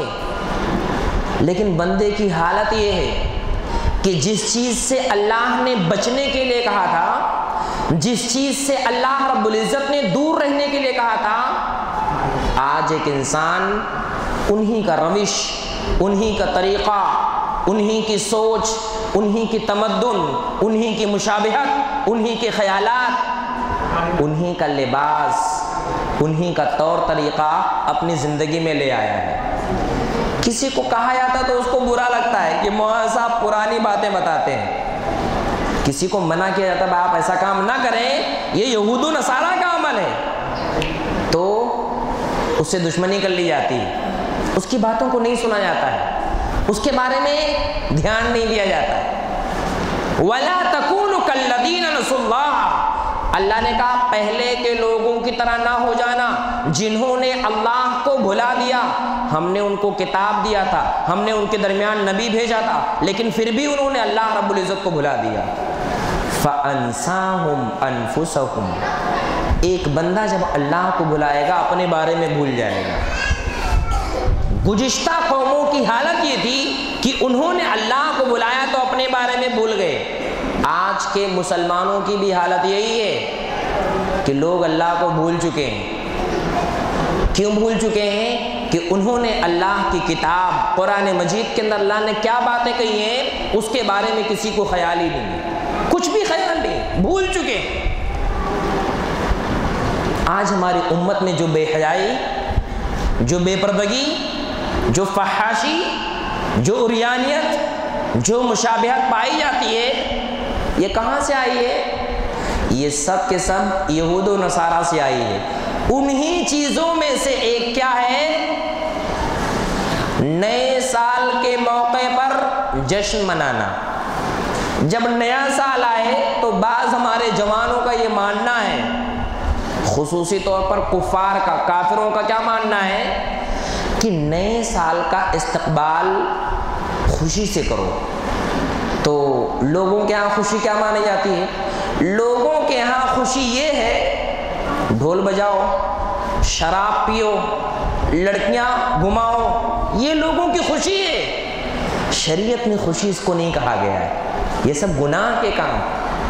لیکن بندے کی حالت یہ ہے کہ جس چیز سے اللہ نے بچنے کے لیے کہا تھا، جس چیز سے اللہ رب العزت نے دور رہنے کے لیے کہا تھا، آج ایک انسان انہی کا روش، انہی کا طریقہ، انہی کی سوچ، انہی کی تمدن، انہی کی مشابہت، انہی کے خیالات، انہی کا لباس، انہی کا طور طریقہ اپنی زندگی میں لے آیا ہے۔ کسی کو کہا جاتا تو اس کو برا لگتا ہے کہ مولانا صاحب پرانی باتیں بتاتے ہیں، کسی کو منع کیا جاتا ہے آپ ایسا کام نہ کریں، یہ یہود و نصارہ کا عمل ہے، تو اس سے دشمنی کر لی جاتی ہے، اس کی باتوں کو نہیں سنا جاتا ہے، اس کے بارے میں دھیان نہیں دیا جاتا ہے۔ وَلَا تَكُونُوا كَالَّذِينَ نَسُوا اللَّهَ، اللہ نے کہا پہلے کے لوگوں کی طرح نہ ہو جانا جنہوں نے اللہ کو بھلا دیا۔ ہم نے ان کو کتاب دیا تھا، ہم نے ان کے درمیان نبی بھیجا تھا، لیکن پھر بھی انہوں نے اللہ رب العزت کو بھلا دیا۔ فَأَنْسَاهُمْ أَنفُسَهُمْ، ایک بندہ جب اللہ کو بھلائے گا اپنے بارے میں بھول جائے گا۔ گزشتہ قوموں کی حالت یہ تھی کہ انہوں نے اللہ کو بلایا تو اپنے بارے میں بھول گئے۔ آج کے مسلمانوں کی بھی حالت یہی ہے کہ لوگ اللہ کو بھول چکے ہیں۔ کیوں بھول چکے ہیں؟ کہ انہوں نے اللہ کی کتاب قرآن مجید کے اندر اللہ نے کیا باتیں کہی ہیں اس کے بارے میں کسی کو خیال ہی نہیں ہے، کچھ بھی خیال نہیں، بھول چکے ہیں۔ آج ہماری امت میں جو بے حیائی، جو بے پردگی، جو فحاشی، جو عریانیت، جو مشابہت پائی جاتی ہے، یہ کہاں سے آئی ہے؟ یہ سب کے سب یہود و نصارہ سے آئی ہے۔ انہی چیزوں میں سے ایک کیا ہے؟ نئے سال کے موقع پر جشن منانا۔ جب نیا سال آئے تو بعض ہمارے جوانوں کا یہ ماننا ہے، خصوصی طور پر کفار کا، کافروں کا کیا ماننا ہے کہ نئے سال کا استقبال خوشی سے کرو۔ تو لوگوں کے ہاں خوشی کیا مانی جاتی ہے؟ لوگوں کے ہاں خوشی یہ ہے ڈھول بجاؤ، شراب پیو، لڑکیاں گھماؤ، یہ لوگوں کی خوشی ہے۔ شریعت میں خوشی اس کو نہیں کہا گیا ہے، یہ سب گناہ کے کام۔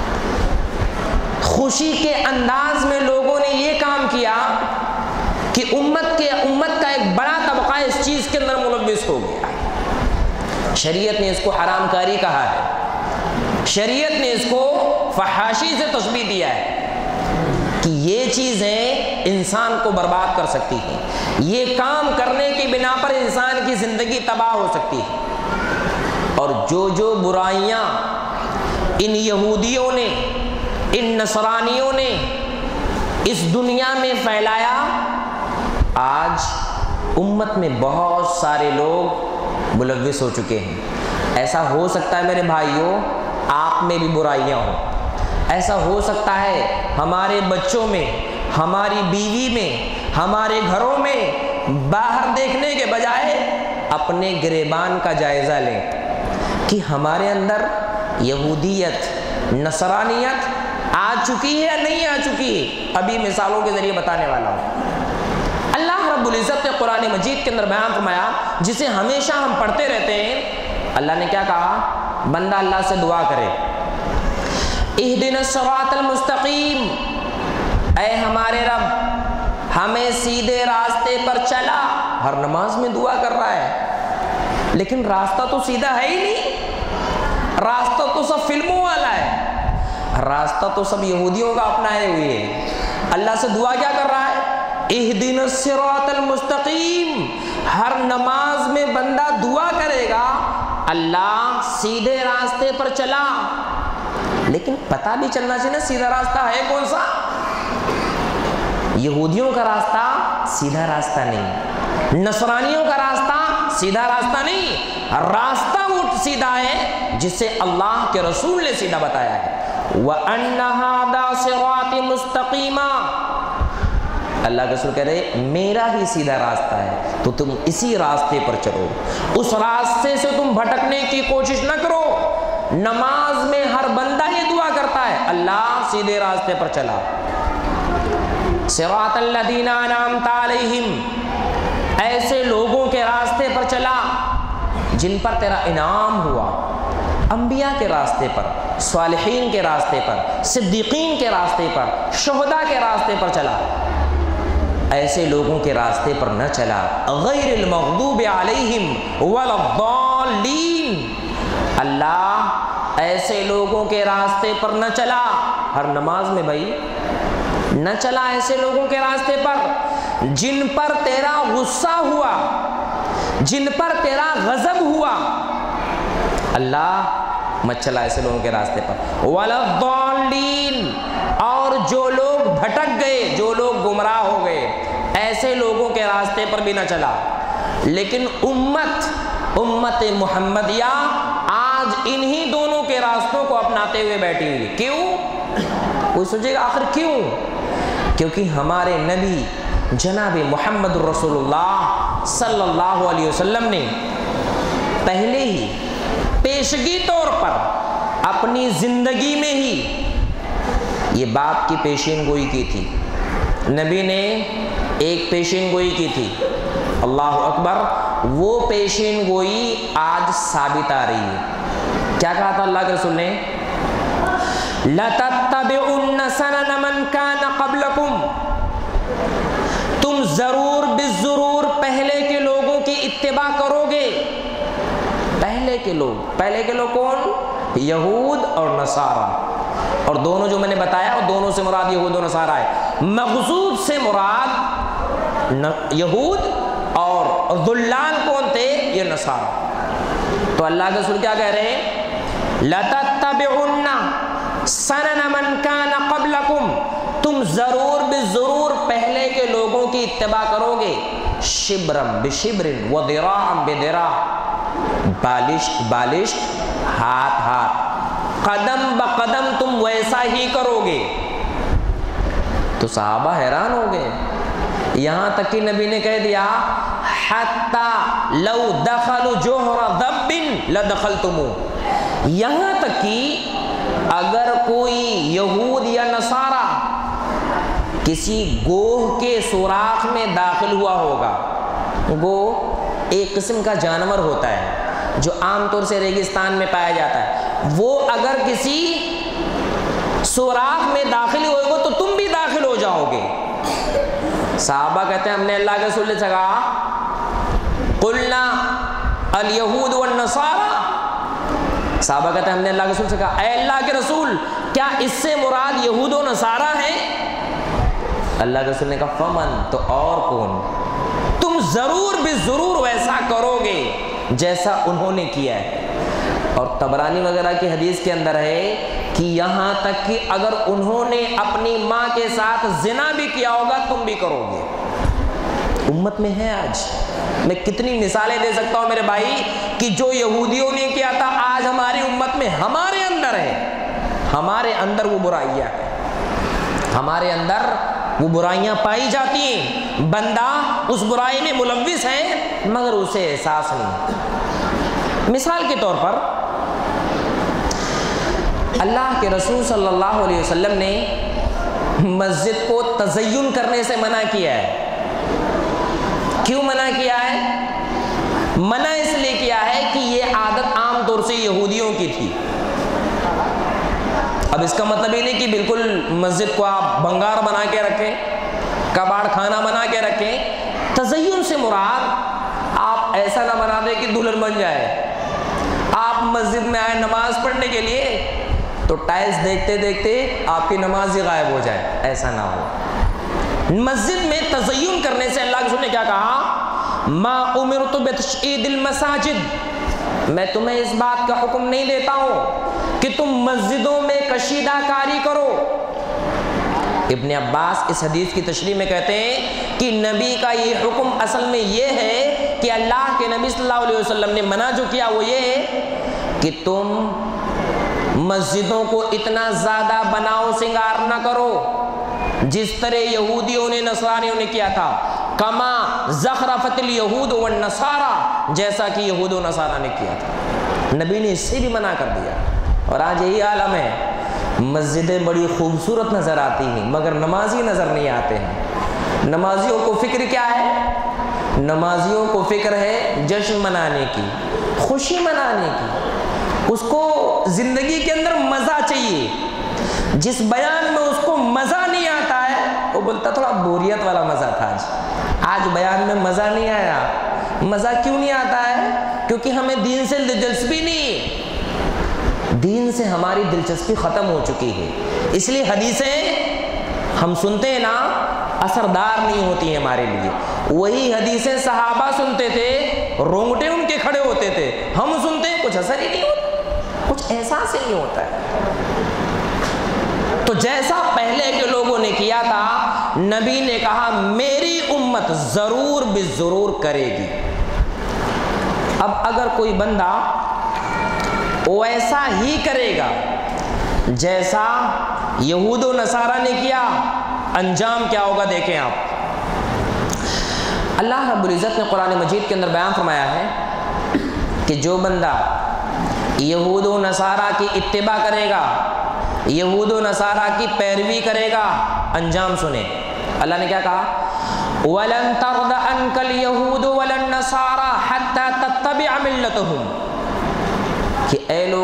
خوشی کے انداز میں لوگوں نے یہ کام کیا کہ امت کا ایک بڑا طبقہ اس چیز کے اندر ملوث ہو گیا۔ شریعت نے اس کو حرام کاری کہا ہے، شریعت نے اس کو فحاشی سے تشبیہ دیا ہے کہ یہ چیزیں انسان کو برباد کر سکتی ہیں، یہ کام کرنے کی بنا پر انسان کی زندگی تباہ ہو سکتی ہے۔ اور جو برائیاں ان یہودیوں نے، ان نصرانیوں نے اس دنیا میں پھیلایا، آج امت میں بہت سارے لوگ ملوث ہو چکے ہیں۔ ایسا ہو سکتا ہے میرے بھائیوں آپ میں بھی برائیاں ہوں، ایسا ہو سکتا ہے ہمارے بچوں میں، ہماری بیوی میں، ہمارے گھروں میں باہر دیکھنے کے بجائے اپنے گریبان کا جائزہ لیں کہ ہمارے اندر یہودیت، نصرانیت آ چکی ہے یا نہیں آ چکی ہے۔ ابھی مثالوں کے ذریعے بتانے والا ہوں۔ اللہ رب العزت نے قرآن مجید کے اندر بیان فرمایا، جسے ہمیشہ ہم پڑھتے رہتے ہیں۔ اللہ نے کیا کہا؟ بندہ اللہ سے دعا کرے، اہدنا الصراط المستقیم، اے ہمارے رب ہمیں سیدھے راستے پر چلا۔ ہر نماز میں دعا کر رہا ہے، لیکن راستہ تو سیدھا ہے ہی نہیں، راستہ تو سب فلموں والا ہے، راستہ تو سب یہودیوں کا اپنائے ہوئے ہے۔ اللہ سے دعا کیا کر رہا ہے؟ اہدنا الصراط المستقیم۔ ہر نماز میں بندہ دعا کرے گا اللہ سیدھے راستے پر چلا، لیکن پتہ بھی چلنا چاہیے نا سیدھا راستہ ہے کون سا۔ یہودیوں کا راستہ سیدھا راستہ نہیں، نصرانیوں کا راستہ سیدھا راستہ نہیں، راستہ وہ سیدھا ہے جسے اللہ کے رسول نے سیدھا بتایا ہے۔ وَأَنَّ هَذَا صِرَاطِ مُسْتَقِيمًا، اللہ کے رسول کہہ رہے میرا ہی سیدھا راستہ ہے، تو تم اسی راستے پر چلو، اس راستے سے تم بھٹکنے کی کوشش نہ کرو۔ نماز میں ہر بندہ یہ دعا کرتا ہے اللہ سیدھے راستے پر چلا۔ صراط الذین انعمت علیہم، ایسے لوگوں کے راستے پر چلا جن پر تیرا انعام ہوا، انبیاء کے راستے پر، صالحین کے راستے پر، صدیقین کے راستے پر، شہداء کے راستے پر چلا، ایسے لوگوں کے راستے پر نہ چلا۔ غیر المغضوب علیہم ولا الضالین، اللہ ایسے لوگوں کے راستے پر نہ چلا۔ ہر نماز میں بھائی نہ چلا ایسے لوگوں کے راستے پر جن پر تیرا غصہ ہوا، جن پر تیرا غضب ہوا، اللہ مت چلا ایسے لوگوں کے راستے پر۔ ولا الضالین، اور جو لوگ بھٹک گئے، جو لوگ گمراہ ہو گئے، ایسے لوگوں کے راستے پر بھی نہ چلا۔ لیکن امت محمدیہ آج انہی دونوں کے راستے راستوں کو اپناتے ہوئے بیٹھی ہوئی. کیوں؟ کوئی سوچے گا آخر کیوں؟ کیونکہ ہمارے نبی جناب محمد رسول اللہ صلی اللہ علیہ وسلم نے پہلے ہی پیشگی طور پر اپنی زندگی میں ہی یہ بات کی پیشین گوئی کی تھی. نبی نے ایک پیشین گوئی کی تھی، اللہ اکبر. وہ پیشین گوئی آج ثابت آ رہی ہے. کیا کہا تھا اللہ کے رسول نے؟ لَتَتَّبِعُنَّ سَنَنَ مَنْ كَانَ قَبْلَكُمْ، تم ضرور بالضرور پہلے کے لوگوں کی اتباع کرو گے. پہلے کے لوگ کون؟ یہود اور نصارہ. اور دونوں جو میں نے بتایا وہ دونوں سے مراد یہود و نصارہ ہے. مغضوب سے مراد یہود اور ضلال کون تھے؟ یہ نصارہ. تو اللہ کے رسول کیا کہہ رہے ہیں؟ لَتَتَّبِعُنَّ سَنَنَ مَنْ كَانَ قَبْلَكُمْ، تم ضرور بالضرور پہلے کے لوگوں کی اتباع کرو گے. شبرم بشبرن وذراعا بذراع، بالشت بالشت، ہاتھ ہاتھ، قدم بقدم تم ویسا ہی کرو گے. تو صحابہ حیران ہو گئے. یہاں تک کہ نبی نے کہہ دیا حتی لو دخلوا جوہر ذب لدخلتموہ، یہاں تک کہ اگر کوئی یہود یا نصارہ کسی گوہ کے سوراخ میں داخل ہوا ہوگا، گوہ ایک قسم کا جانور ہوتا ہے جو عام طور سے ریگستان میں پایا جاتا ہے، وہ اگر کسی سوراخ میں داخل ہوئے گا تو تم بھی داخل ہو جاؤ گے. صحابہ کہتے ہیں ہم نے اللہ کے رسول سے کہا قلنا الیہود والنصارى، صحابہ کہتے ہیں ہم نے اللہ کے رسول سے کہا اے اللہ کے رسول کیا اس سے مراد یہود و نصارہ ہیں؟ اللہ کے رسول نے کہا فمن، تو اور کون؟ تم ضرور بالضرور ویسا کرو گے جیسا انہوں نے کیا ہے. اور طبرانی وغیرہ کی حدیث کے اندر ہے کہ یہاں تک کہ اگر انہوں نے اپنی ماں کے ساتھ زنا بھی کیا ہوگا تم بھی کرو گے. امت میں ہے آج. میں کتنی مثالیں دے سکتا ہوں میرے بھائی کہ جو یہودیوں نے کیا تھا آج ہماری امت میں ہمارے اندر ہے. ہمارے اندر وہ برائیاں ہیں، ہمارے اندر وہ برائیاں پائی جاتی ہیں. بندہ اس برائی میں ملوث ہے مگر اسے احساس نہیں. مثال کے طور پر اللہ کے رسول صلی اللہ علیہ وسلم نے مسجد کو تزین کرنے سے منع کیا ہے. کیوں منع کیا ہے؟ منع اس لیے کیا ہے کہ یہ عادت عام طور سے یہودیوں کی تھی. اب اس کا مطلب یہ نہیں کہ بالکل مسجد کو آپ بنگار بنا کے رکھیں، کباڑ خانہ بنا کے رکھیں. تزین سے مراد آپ ایسا نہ بنا دیں کہ دلہن بن جائے. آپ مسجد میں آئے نماز پڑھنے کے لیے تو ٹائلز دیکھتے دیکھتے آپ کی نماز ہی غائب ہو جائے، ایسا نہ ہو. مسجد میں تزین کرنے سے اللہ کے رسول نے کیا کہا؟ ما امرت بتشیید المساجد، میں تمہیں اس بات کا حکم نہیں دیتا ہوں کہ تم مسجدوں میں کشیدہ کاری کرو. ابن عباس اس حدیث کی تشریح میں کہتے ہیں کہ نبی کا یہ حکم اصل میں یہ ہے کہ اللہ کے نبی صلی اللہ علیہ وسلم نے منع جو کیا وہ یہ ہے کہ تم مسجدوں کو اتنا زیادہ بناؤ سنگار نہ کرو جس طرح یہودیوں نے نصرانیوں نے کیا تھا. کما زخرفت الیہود والنصارى، جیسا کہ یہود و نصارہ نے کیا تھا. نبی نے اس سے بھی منع کر دیا. اور آج یہی عالم ہے، مسجدیں بڑی خوبصورت نظر آتی ہیں مگر نمازی نظر نہیں آتے ہیں. نمازیوں کو فکر کیا ہے؟ نمازیوں کو فکر ہے جشن منانے کی، خوشی منانے کی. اس کو زندگی کے اندر مزہ چاہیے. جس بیان میں اس کو مزہ نہیں آتا ہے وہ بولتا تھوڑا بوریت والا مزہ تھا. آج بیان میں مزہ نہیں آیا. مزہ کیوں نہیں آتا ہے؟ کیونکہ ہمیں دین سے دلچسپی نہیں ہے. دین سے ہماری دلچسپی ختم ہو چکی ہے. اس لیے حدیثیں ہم سنتے ہیں نا، اثردار نہیں ہوتی ہیں ہمارے لیے. وہی حدیثیں صحابہ سنتے تھے، رونگٹے ان کے کھڑے ہوتے تھے. ہم سنتے ہیں کچھ اثر ہی نہیں ہوتا، کچھ احساس ہی نہیں ہوتا ہے. تو جیسا پہلے کے لوگوں نے کیا تھا، نبی نے کہا میری امت ضرور بالضرور کرے گی. اب اگر کوئی بندہ وہ ایسا ہی کرے گا جیسا یہود و نصارہ نے کیا۔ انجام کیا ہوگا دیکھیں آپ۔ اللہ رب العزت نے قرآن مجید کے اندر بیان فرمایا ہے کہ جو بندہ یہود و نصارہ کی اتباع کرے گا، یہود و نصارہ کی پیروی کرے گا، انجام سنیں۔ اللہ نے کیا کہا؟ وَلَن تَرْضَ عَنْكَ الْيَهُودُ وَلَا النَّصَارَى حَتَّى تَتَّبِعَ مِلَّتَهُمْ کہ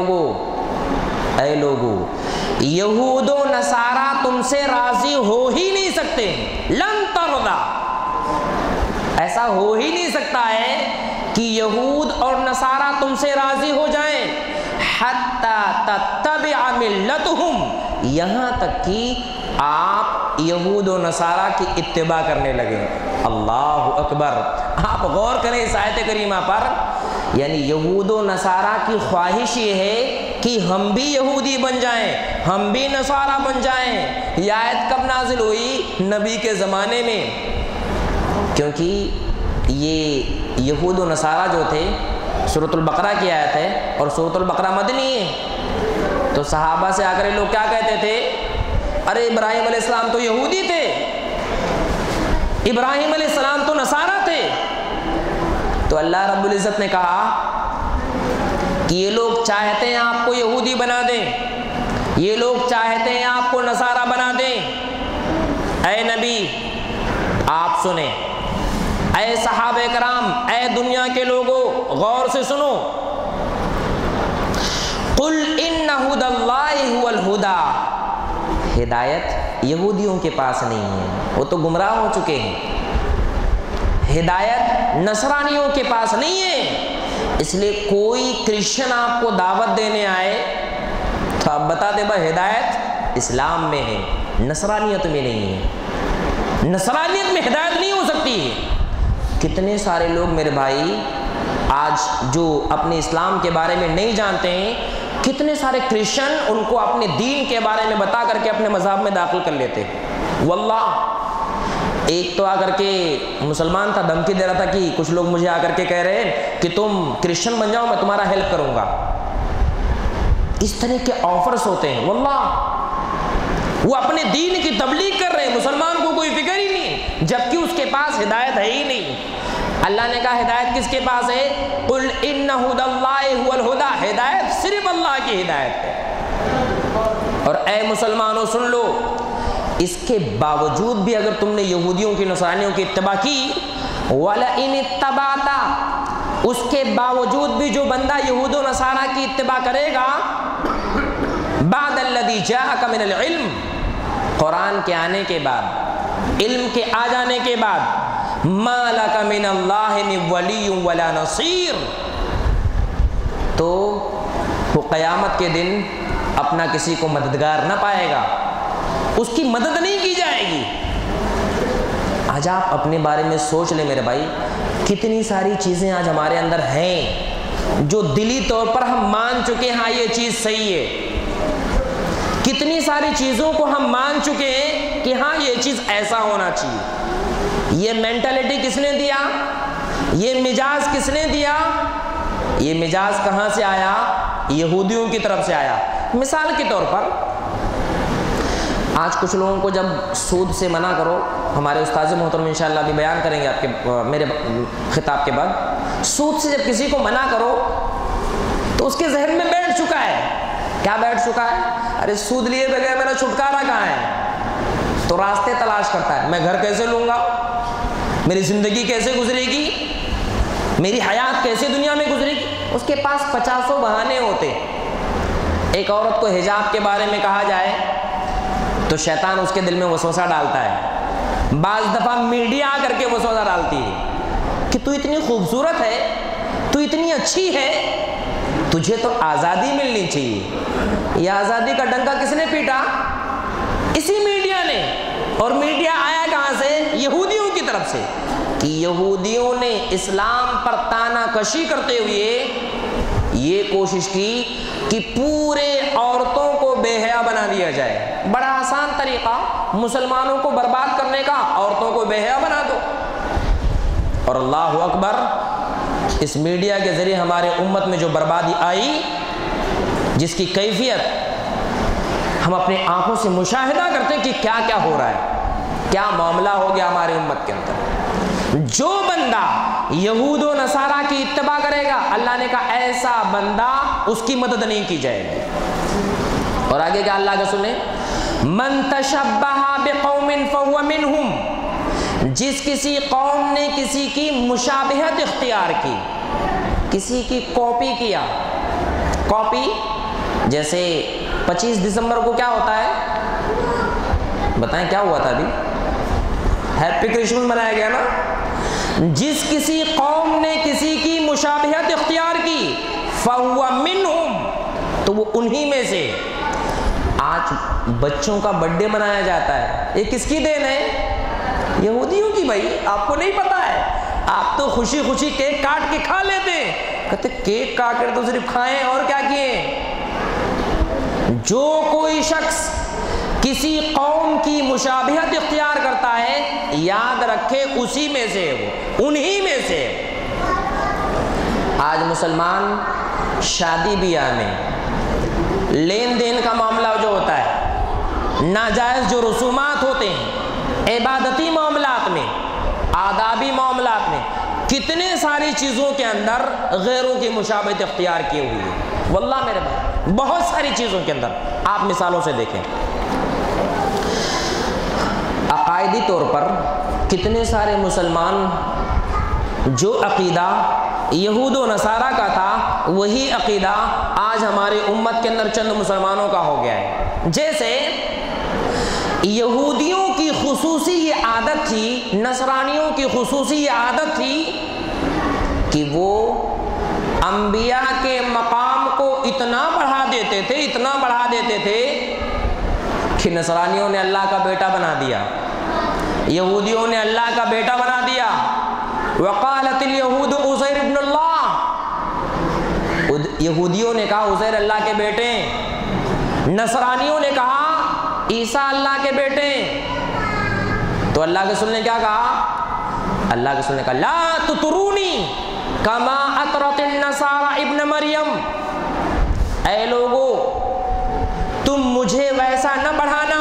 اے لوگو یہود و نصارہ تم سے راضی ہو ہی نہیں سکتے۔ لن ترضا، ایسا ہو ہی نہیں سکتا ہے کہ یہود اور نصارہ تم سے راضی ہو جائیں، حتی تتبع ملتہم، یہاں تک کہ آپ یہود و نصارہ کی اتباع کرنے لگیں۔ اللہ اکبر۔ آپ غور کریں اس آیت کریمہ پر، یعنی یہود و نصارہ کی خواہش یہ ہے کہ ہم بھی یہودی بن جائیں، ہم بھی نصارہ بن جائیں۔ یہ آیت کب نازل ہوئی؟ نبی کے زمانے میں، کیونکہ یہ یہود و نصارہ جو تھے، سورۃ البقرہ کی آیت ہے اور سورۃ البقرہ مدنی ہے، تو صحابہ سے آ کر لوگ کیا کہتے تھے؟ ارے ابراہیم علیہ السلام تو یہودی تھے، ابراہیم علیہ السلام تو نصارہ تھے۔ تو اللہ رب العزت نے کہا کہ یہ لوگ چاہتے ہیں آپ کو یہودی بنا دیں، یہ لوگ چاہتے ہیں آپ کو نصارہ بنا دیں۔ اے نبی آپ سنیں، اے صحابہ کرام، اے دنیا کے لوگوں غور سے سنو۔ قل ان ھدی اللہ ھو الھدی، ہدایت یہودیوں کے پاس نہیں ہے، وہ تو گمراہ ہو چکے ہیں۔ ہدایت نصرانیوں کے پاس نہیں ہے، اس لیے کوئی کرسچن آپ کو دعوت دینے آئے تو آپ بتا دیں بھائی ہدایت اسلام میں ہے، نصرانیت میں نہیں ہے، نصرانیت میں ہدایت نہیں ہو سکتی ہے۔ کتنے سارے لوگ میرے بھائی آج جو اپنے اسلام کے بارے میں نہیں جانتے ہیں، کتنے سارے کرسچن ان کو اپنے دین کے بارے میں بتا کر کے اپنے مذہب میں داخل کر لیتے۔ واللہ ایک تو آ کر کے مسلمان تھا، دھمکی دے رہا تھا کہ کچھ لوگ مجھے آ کر کے کہہ رہے ہیں کہ تم کرسچن بن جاؤ، میں تمہارا ہیلپ کروں گا۔ اس طرح کے آفرز ہوتے ہیں، واللہ وہ اپنے دین کی تبلیغ کر رہے ہیں، مسلمان کو کوئی فکر ہی نہیں، جبکہ اس کے پاس ہدایت ہے ہی نہیں۔ اللہ نے کہا ہدایت کس کے پاس ہے؟ قل ان ھدی اللہ ھو الھدی، ہدایت صرف اللہ کی ہدایت ہے۔ اور اے مسلمانوں سن لو، اس کے باوجود بھی اگر تم نے یہودیوں کی نصرانیوں کی اتباع کی، وَلَئِنِ اتَّبَعْتَ، اس کے باوجود بھی جو بندہ یہود و نصارہ کی اتباع کرے گا، بعد الذی جاءک من العلم، قرآن کے آنے کے بعد، علم کے آ جانے کے بعد، ما لک من اللہ من ولی ولا نصیر، تو وہ قیامت کے دن اپنا کسی کو مددگار نہ پائے گا، اس کی مدد نہیں کی جائے گی۔ آج آپ اپنے بارے میں سوچ لیں میرے بھائی، کتنی ساری چیزیں آج ہمارے اندر ہیں جو دلی طور پر ہم مان چکے ہیں ہاں یہ چیز صحیح ہے، کتنی ساری چیزوں کو ہم مان چکے ہیں کہ ہاں یہ چیز ایسا ہونا چاہیے۔ یہ مینٹلٹی کس نے دیا؟ یہ مزاج کس نے دیا؟ یہ مزاج کہاں سے آیا؟ یہودیوں کی طرف سے آیا۔ مثال کے طور پر آج کچھ لوگوں کو جب سود سے منع کرو، ہمارے استاذ محترم انشاءاللہ بھی بیان کریں گے آپ کے میرے خطاب کے بعد، سود سے جب کسی کو منع کرو تو اس کے ذہن میں بیٹھ چکا ہے، کیا بیٹھ چکا ہے؟ ارے سود لیے بغیر میرا چھٹکارا کہاں ہے؟ تو راستے تلاش کرتا ہے، میں گھر کیسے لوں گا، میری زندگی کیسے گزرے گی، میری حیات کیسے دنیا میں گزرے گی، اس کے پاس 50 بہانے ہوتے۔ ایک عورت کو حجاب کے بارے میں کہا جائے تو شیطان اس کے دل میں وسوسہ ڈالتا ہے، بعض دفعہ میڈیا آ کر کے وسوسہ ڈالتی ہے کہ تو اتنی خوبصورت ہے، تو اتنی اچھی ہے، تجھے تو آزادی ملنی چاہیے۔ یہ آزادی کا ڈنکا کس نے پیٹا؟ اسی میڈیا نے۔ اور میڈیا آیا کہاں سے؟ یہودیوں کی طرف سے، کہ یہودیوں نے اسلام پر تانا کشی کرتے ہوئے یہ کوشش کی کہ پورے عورتوں کو بے حیا بنا دیا جائے۔ بڑا آسان طریقہ مسلمانوں کو برباد کرنے کا، عورتوں کو بے حیا بنا دو۔ اور اللہ اکبر، اس میڈیا کے ذریعے ہمارے امت میں جو بربادی آئی، جس کی کیفیت ہم اپنی آنکھوں سے مشاہدہ کرتے ہیں کہ کیا کیا ہو رہا ہے، کیا معاملہ ہو گیا ہماری امت کے اندر۔ جو بندہ یہود و نصارہ کی اتباع کرے گا، اللہ نے کہا ایسا بندہ اس کی مدد نہیں کی جائے گی۔ اور آگے کیا اللہ کا سنیں، من تشبہ بقوم فہو منہم، جس کسی قوم نے کسی کی مشابہت اختیار کی، کسی کی کاپی کیا۔ کاپی جیسے 25 دسمبر کو کیا ہوتا ہے، بتائیں کیا ہوا تھا ابھی؟ ہیپی کرسمس منایا گیا نا۔ جس کسی قوم نے کسی کی مشابہت اختیار کی، فَهُوَ مِنْهُمْ، تو وہ انہی میں سے۔ آج بچوں کا برتھ ڈے منایا جاتا ہے، یہ کس کی دین ہے؟ یہودیوں کی۔ بھائی آپ کو نہیں پتا ہے، آپ تو خوشی خوشی کیک کاٹ کے کھا لیتے ہیں، کہتے کیک کاٹ کے تو صرف کھائیں اور کیا کیے۔ جو کوئی شخص کسی قوم کی مشابہت اختیار کرتا ہے، یاد رکھے اسی میں سے، وہ انہی میں سے۔ آج مسلمان شادی بیاہ میں لین دین کا معاملہ جو ہوتا ہے، ناجائز جو رسومات ہوتے ہیں، عبادتی معاملات میں، آدابی معاملات میں، کتنے ساری چیزوں کے اندر غیروں کی مشابہت اختیار کیے ہوئی ہے۔ واللہ میرے بھائی بہت ساری چیزوں کے اندر آپ مثالوں سے دیکھیں۔ عقائدی طور پر کتنے سارے مسلمان جو عقیدہ یہود و نصارہ کا تھا، وہی عقیدہ آج ہماری امت کے اندر چند مسلمانوں کا ہو گیا ہے۔ جیسے یہودیوں کی خصوصی یہ عادت تھی، نصرانیوں کی خصوصی یہ عادت تھی کہ وہ انبیاء کے مقام کو اتنا بڑھا دیتے تھے، اتنا بڑھا دیتے تھے کہ نصرانیوں نے اللہ کا بیٹا بنا دیا، یہودیوں نے اللہ کا بیٹا بنا دیا۔ وقالت الیہود عزیر ابن اللہ، یہودیوں نے کہا عزیر اللہ کے بیٹے، نصرانیوں نے کہا عیسیٰ اللہ کے بیٹے۔ تو اللہ کے رسول نے کیا کہا؟ اللہ کے رسول نے کہا لا تطرونی کما اطرت النصارى ابن مریم، اے لوگو تم مجھے ویسا نہ بڑھانا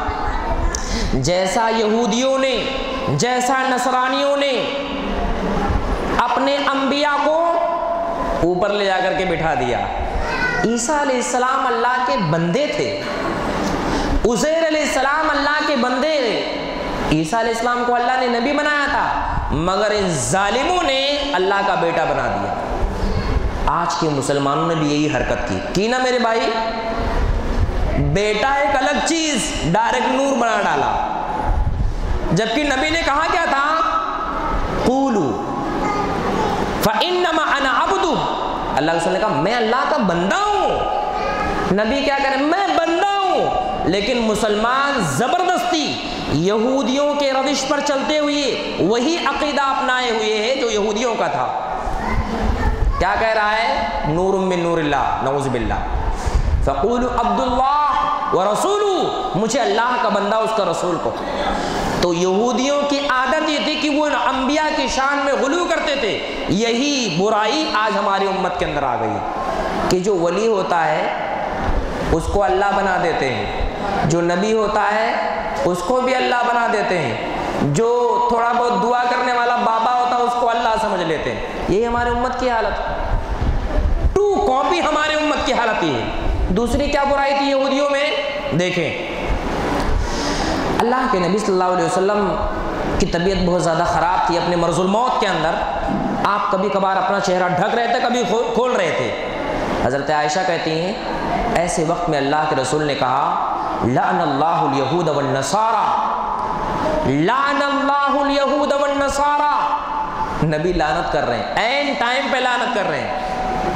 جیسا یہودیوں نے، جیسا نصرانیوں نے اپنے انبیاء کو اوپر لے جا کر کے بٹھا دیا۔ عیسیٰ علیہ السلام اللہ کے بندے تھے، عزیر علیہ السلام اللہ کے بندے تھے، عیسیٰ علیہ السلام کو اللہ نے نبی بنایا تھا، مگر ان ظالموں نے اللہ کا بیٹا بنا دیا۔ آج کے مسلمانوں نے بھی یہی حرکت کی نا میرے بھائی۔ بیٹا ایک الگ چیز، ڈائریکٹ نور بنا ڈالا، جبکہ نبی نے کہا کیا تھا؟ قولوا فإنما أنا عبد، اللہ کے رسول نے کہا میں اللہ کا بندہ ہوں۔ نبی کیا کہہ رہے ہیں؟ میں بندہ ہوں۔ لیکن مسلمان زبردستی یہودیوں کے روش پر چلتے ہوئے وہی عقیدہ اپنائے ہوئے ہے جو یہودیوں کا تھا۔ کیا کہہ رہا ہے؟ نور من نور اللہ، نعوذ باللہ۔ فقولوا عبد اللہ ورسولہ، مجھے اللہ کا بندہ اس کا رسول کو۔ تو یہودیوں کی عادت یہ تھی کہ وہ انبیاء کی شان میں غلو کرتے تھے۔ یہی برائی آج ہماری امت کے اندر آ گئی کہ جو ولی ہوتا ہے اس کو اللہ بنا دیتے ہیں، جو نبی ہوتا ہے اس کو بھی اللہ بنا دیتے ہیں، جو تھوڑا بہت دعا کرنے والا بابا ہوتا ہے اس کو اللہ سمجھ لیتے ہیں۔ یہی ہماری امت کی حالت، ٹو کاپی ہماری امت کی حالت یہ ہے۔ دوسری کیا برائی تھی یہودیوں میں؟ دیکھیں، اللہ کے نبی صلی اللہ علیہ وسلم کی طبیعت بہت زیادہ خراب تھی اپنے مرض الموت کے اندر۔ آپ کبھی کبھار اپنا چہرہ ڈھک رہے تھے، کبھی کھول رہے تھے۔ حضرت عائشہ کہتی ہیں ایسے وقت میں اللہ کے رسول نے کہا لعن اللہ الیہود والنصارى، لعن اللہ الیہود والنصارى۔ نبی لعنت کر رہے ہیں، عین ٹائم پہ لعنت کر رہے ہیں،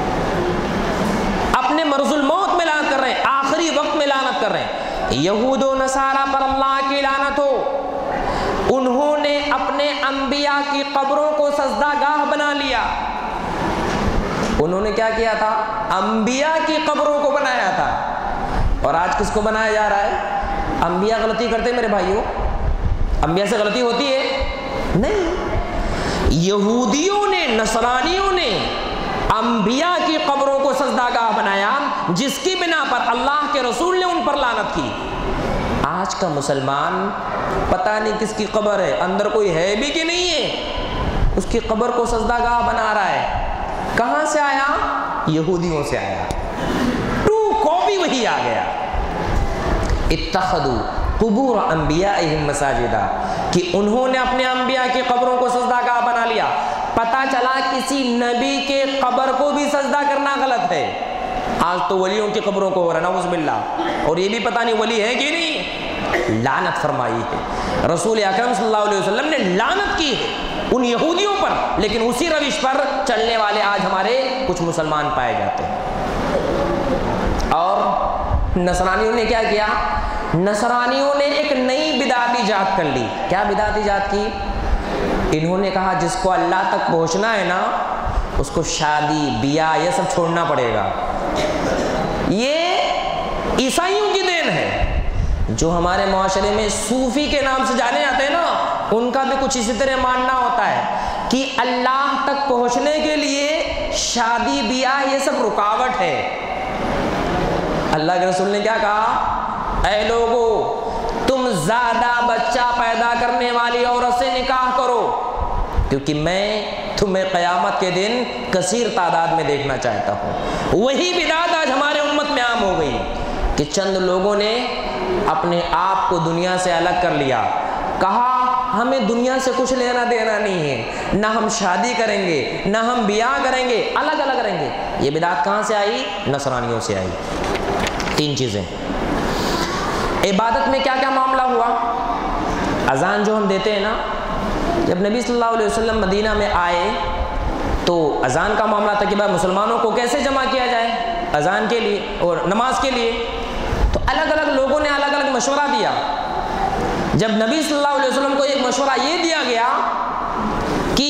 اپنے مرض الموت میں لعنت کر رہے ہیں، آخری وقت میں لعنت کر رہے ہیں۔ یہود و نصارہ پر اللہ کی لعنت ہو، انہوں نے اپنے انبیاء کی قبروں کو سجدہ گاہ بنا لیا۔ انہوں نے کیا کیا تھا؟ انبیاء کی قبروں کو بنایا تھا۔ اور آج کس کو بنایا جا رہا ہے؟ انبیاء غلطی کرتے میرے بھائیوں؟ انبیاء سے غلطی ہوتی ہے؟ نہیں۔ یہودیوں نے، نصرانیوں نے انبیاء کی قبروں کو سجدہ گاہ بنایا، جس کی بنا پر اللہ کے رسول نے ان پر لعنت کی۔ آج کا مسلمان پتہ نہیں کس کی قبر ہے، اندر کوئی ہے بھی کہ نہیں ہے، اس کی قبر کو سجدہ گاہ بنا رہا ہے۔ کہاں سے آیا؟ یہودیوں سے آیا، ٹو کاپی وہی آ گیا۔ اتخذوا قبور انبیائہم مساجدہ، کہ انہوں نے اپنے انبیاء کی قبروں کو سجدہ گاہ بنا لیا۔ پتہ چلا کسی نبی کے قبر کو بھی سجدہ کرنا غلط ہے۔ آج تو ولیوں کی قبروں کو ہو رہا ہے، نعوذ باللہ، اور یہ بھی پتہ نہیں ولی ہے کہ نہیں، لعنت فرمائی ہے۔ رسول اکرم صلی اللہ علیہ وسلم نے لعنت کی ہے ان یہودیوں پر، لیکن اسی روش پر چلنے والے آج ہمارے کچھ مسلمان پائے جاتے ہیں۔ اور نصرانیوں نے کیا کیا؟ نصرانیوں نے ایک نئی بدعت ایجاد کر لی۔ کیا بدعت ایجاد کی؟ انہوں نے کہا جس کو اللہ تک پہنچنا ہے نا، اس کو شادی بیاہ یہ سب چھوڑنا پڑے گا۔ یہ عیسائیوں کی دین ہے، جو ہمارے معاشرے میں صوفی کے نام سے جانے جاتے ہیں نا، ان کا بھی کچھ اسی طرح ماننا ہوتا ہے کہ اللہ تک پہنچنے کے لیے شادی بیاہ یہ سب رکاوٹ ہے۔ اللہ کے رسول نے کیا کہا؟ اے لوگو، تم زیادہ بچہ پیدا کرنے والی عورت سے نکاح کرو، کیونکہ میں تمہیں قیامت کے دن کثیر تعداد میں دیکھنا چاہتا ہوں۔ وہی بدعت آج ہمارے امت میں عام ہو گئی کہ چند لوگوں نے اپنے آپ کو دنیا سے الگ کر لیا، کہا ہمیں دنیا سے کچھ لینا دینا نہیں ہے، نہ ہم شادی کریں گے، نہ ہم بیاہ کریں گے، الگ الگ رہیں گے۔ یہ بدعت کہاں سے آئی؟ نصرانیوں سے آئی۔ تین چیزیں۔ عبادت میں کیا کیا معاملہ ہوا؟ اذان جو ہم دیتے ہیں نا، جب نبی صلی اللہ علیہ وسلم مدینہ میں آئے تو اذان کا معاملہ تھا کہ بھائی مسلمانوں کو کیسے جمع کیا جائے اذان کے لیے اور نماز کے لیے، تو الگ الگ لوگوں نے الگ الگ مشورہ دیا۔ جب نبی صلی اللہ علیہ وسلم کو ایک مشورہ یہ دیا گیا کہ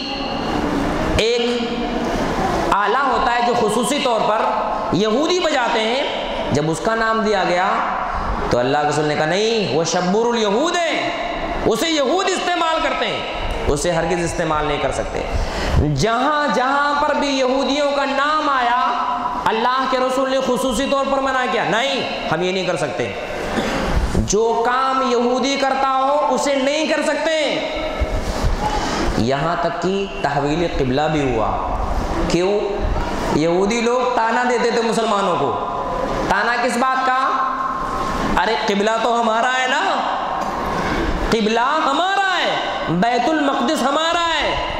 ایک آلہ ہوتا ہے جو خصوصی طور پر یہودی بجاتے ہیں، جب اس کا نام دیا گیا تو اللہ کے رسول نے کہا نہیں، وہ شبور الیہود ہے، اسے یہود استعمال کرتے ہیں، اسے ہرگز استعمال نہیں کر سکتے۔ جہاں جہاں پر بھی یہودیوں کا نام آیا، اللہ کے رسول نے خصوصی طور پر منع کیا، نہیں ہم یہ نہیں کر سکتے، جو کام یہودی کرتا ہو اسے نہیں کر سکتے۔ یہاں تک کہ تحویل قبلہ بھی ہوا۔ کیوں؟ یہودی لوگ تانا دیتے تھے مسلمانوں کو۔ تانا کس بات کا؟ ارے قبلہ تو ہمارا ہے نا، قبلہ ہمارا ہے، بیت المقدس ہمارا ہے،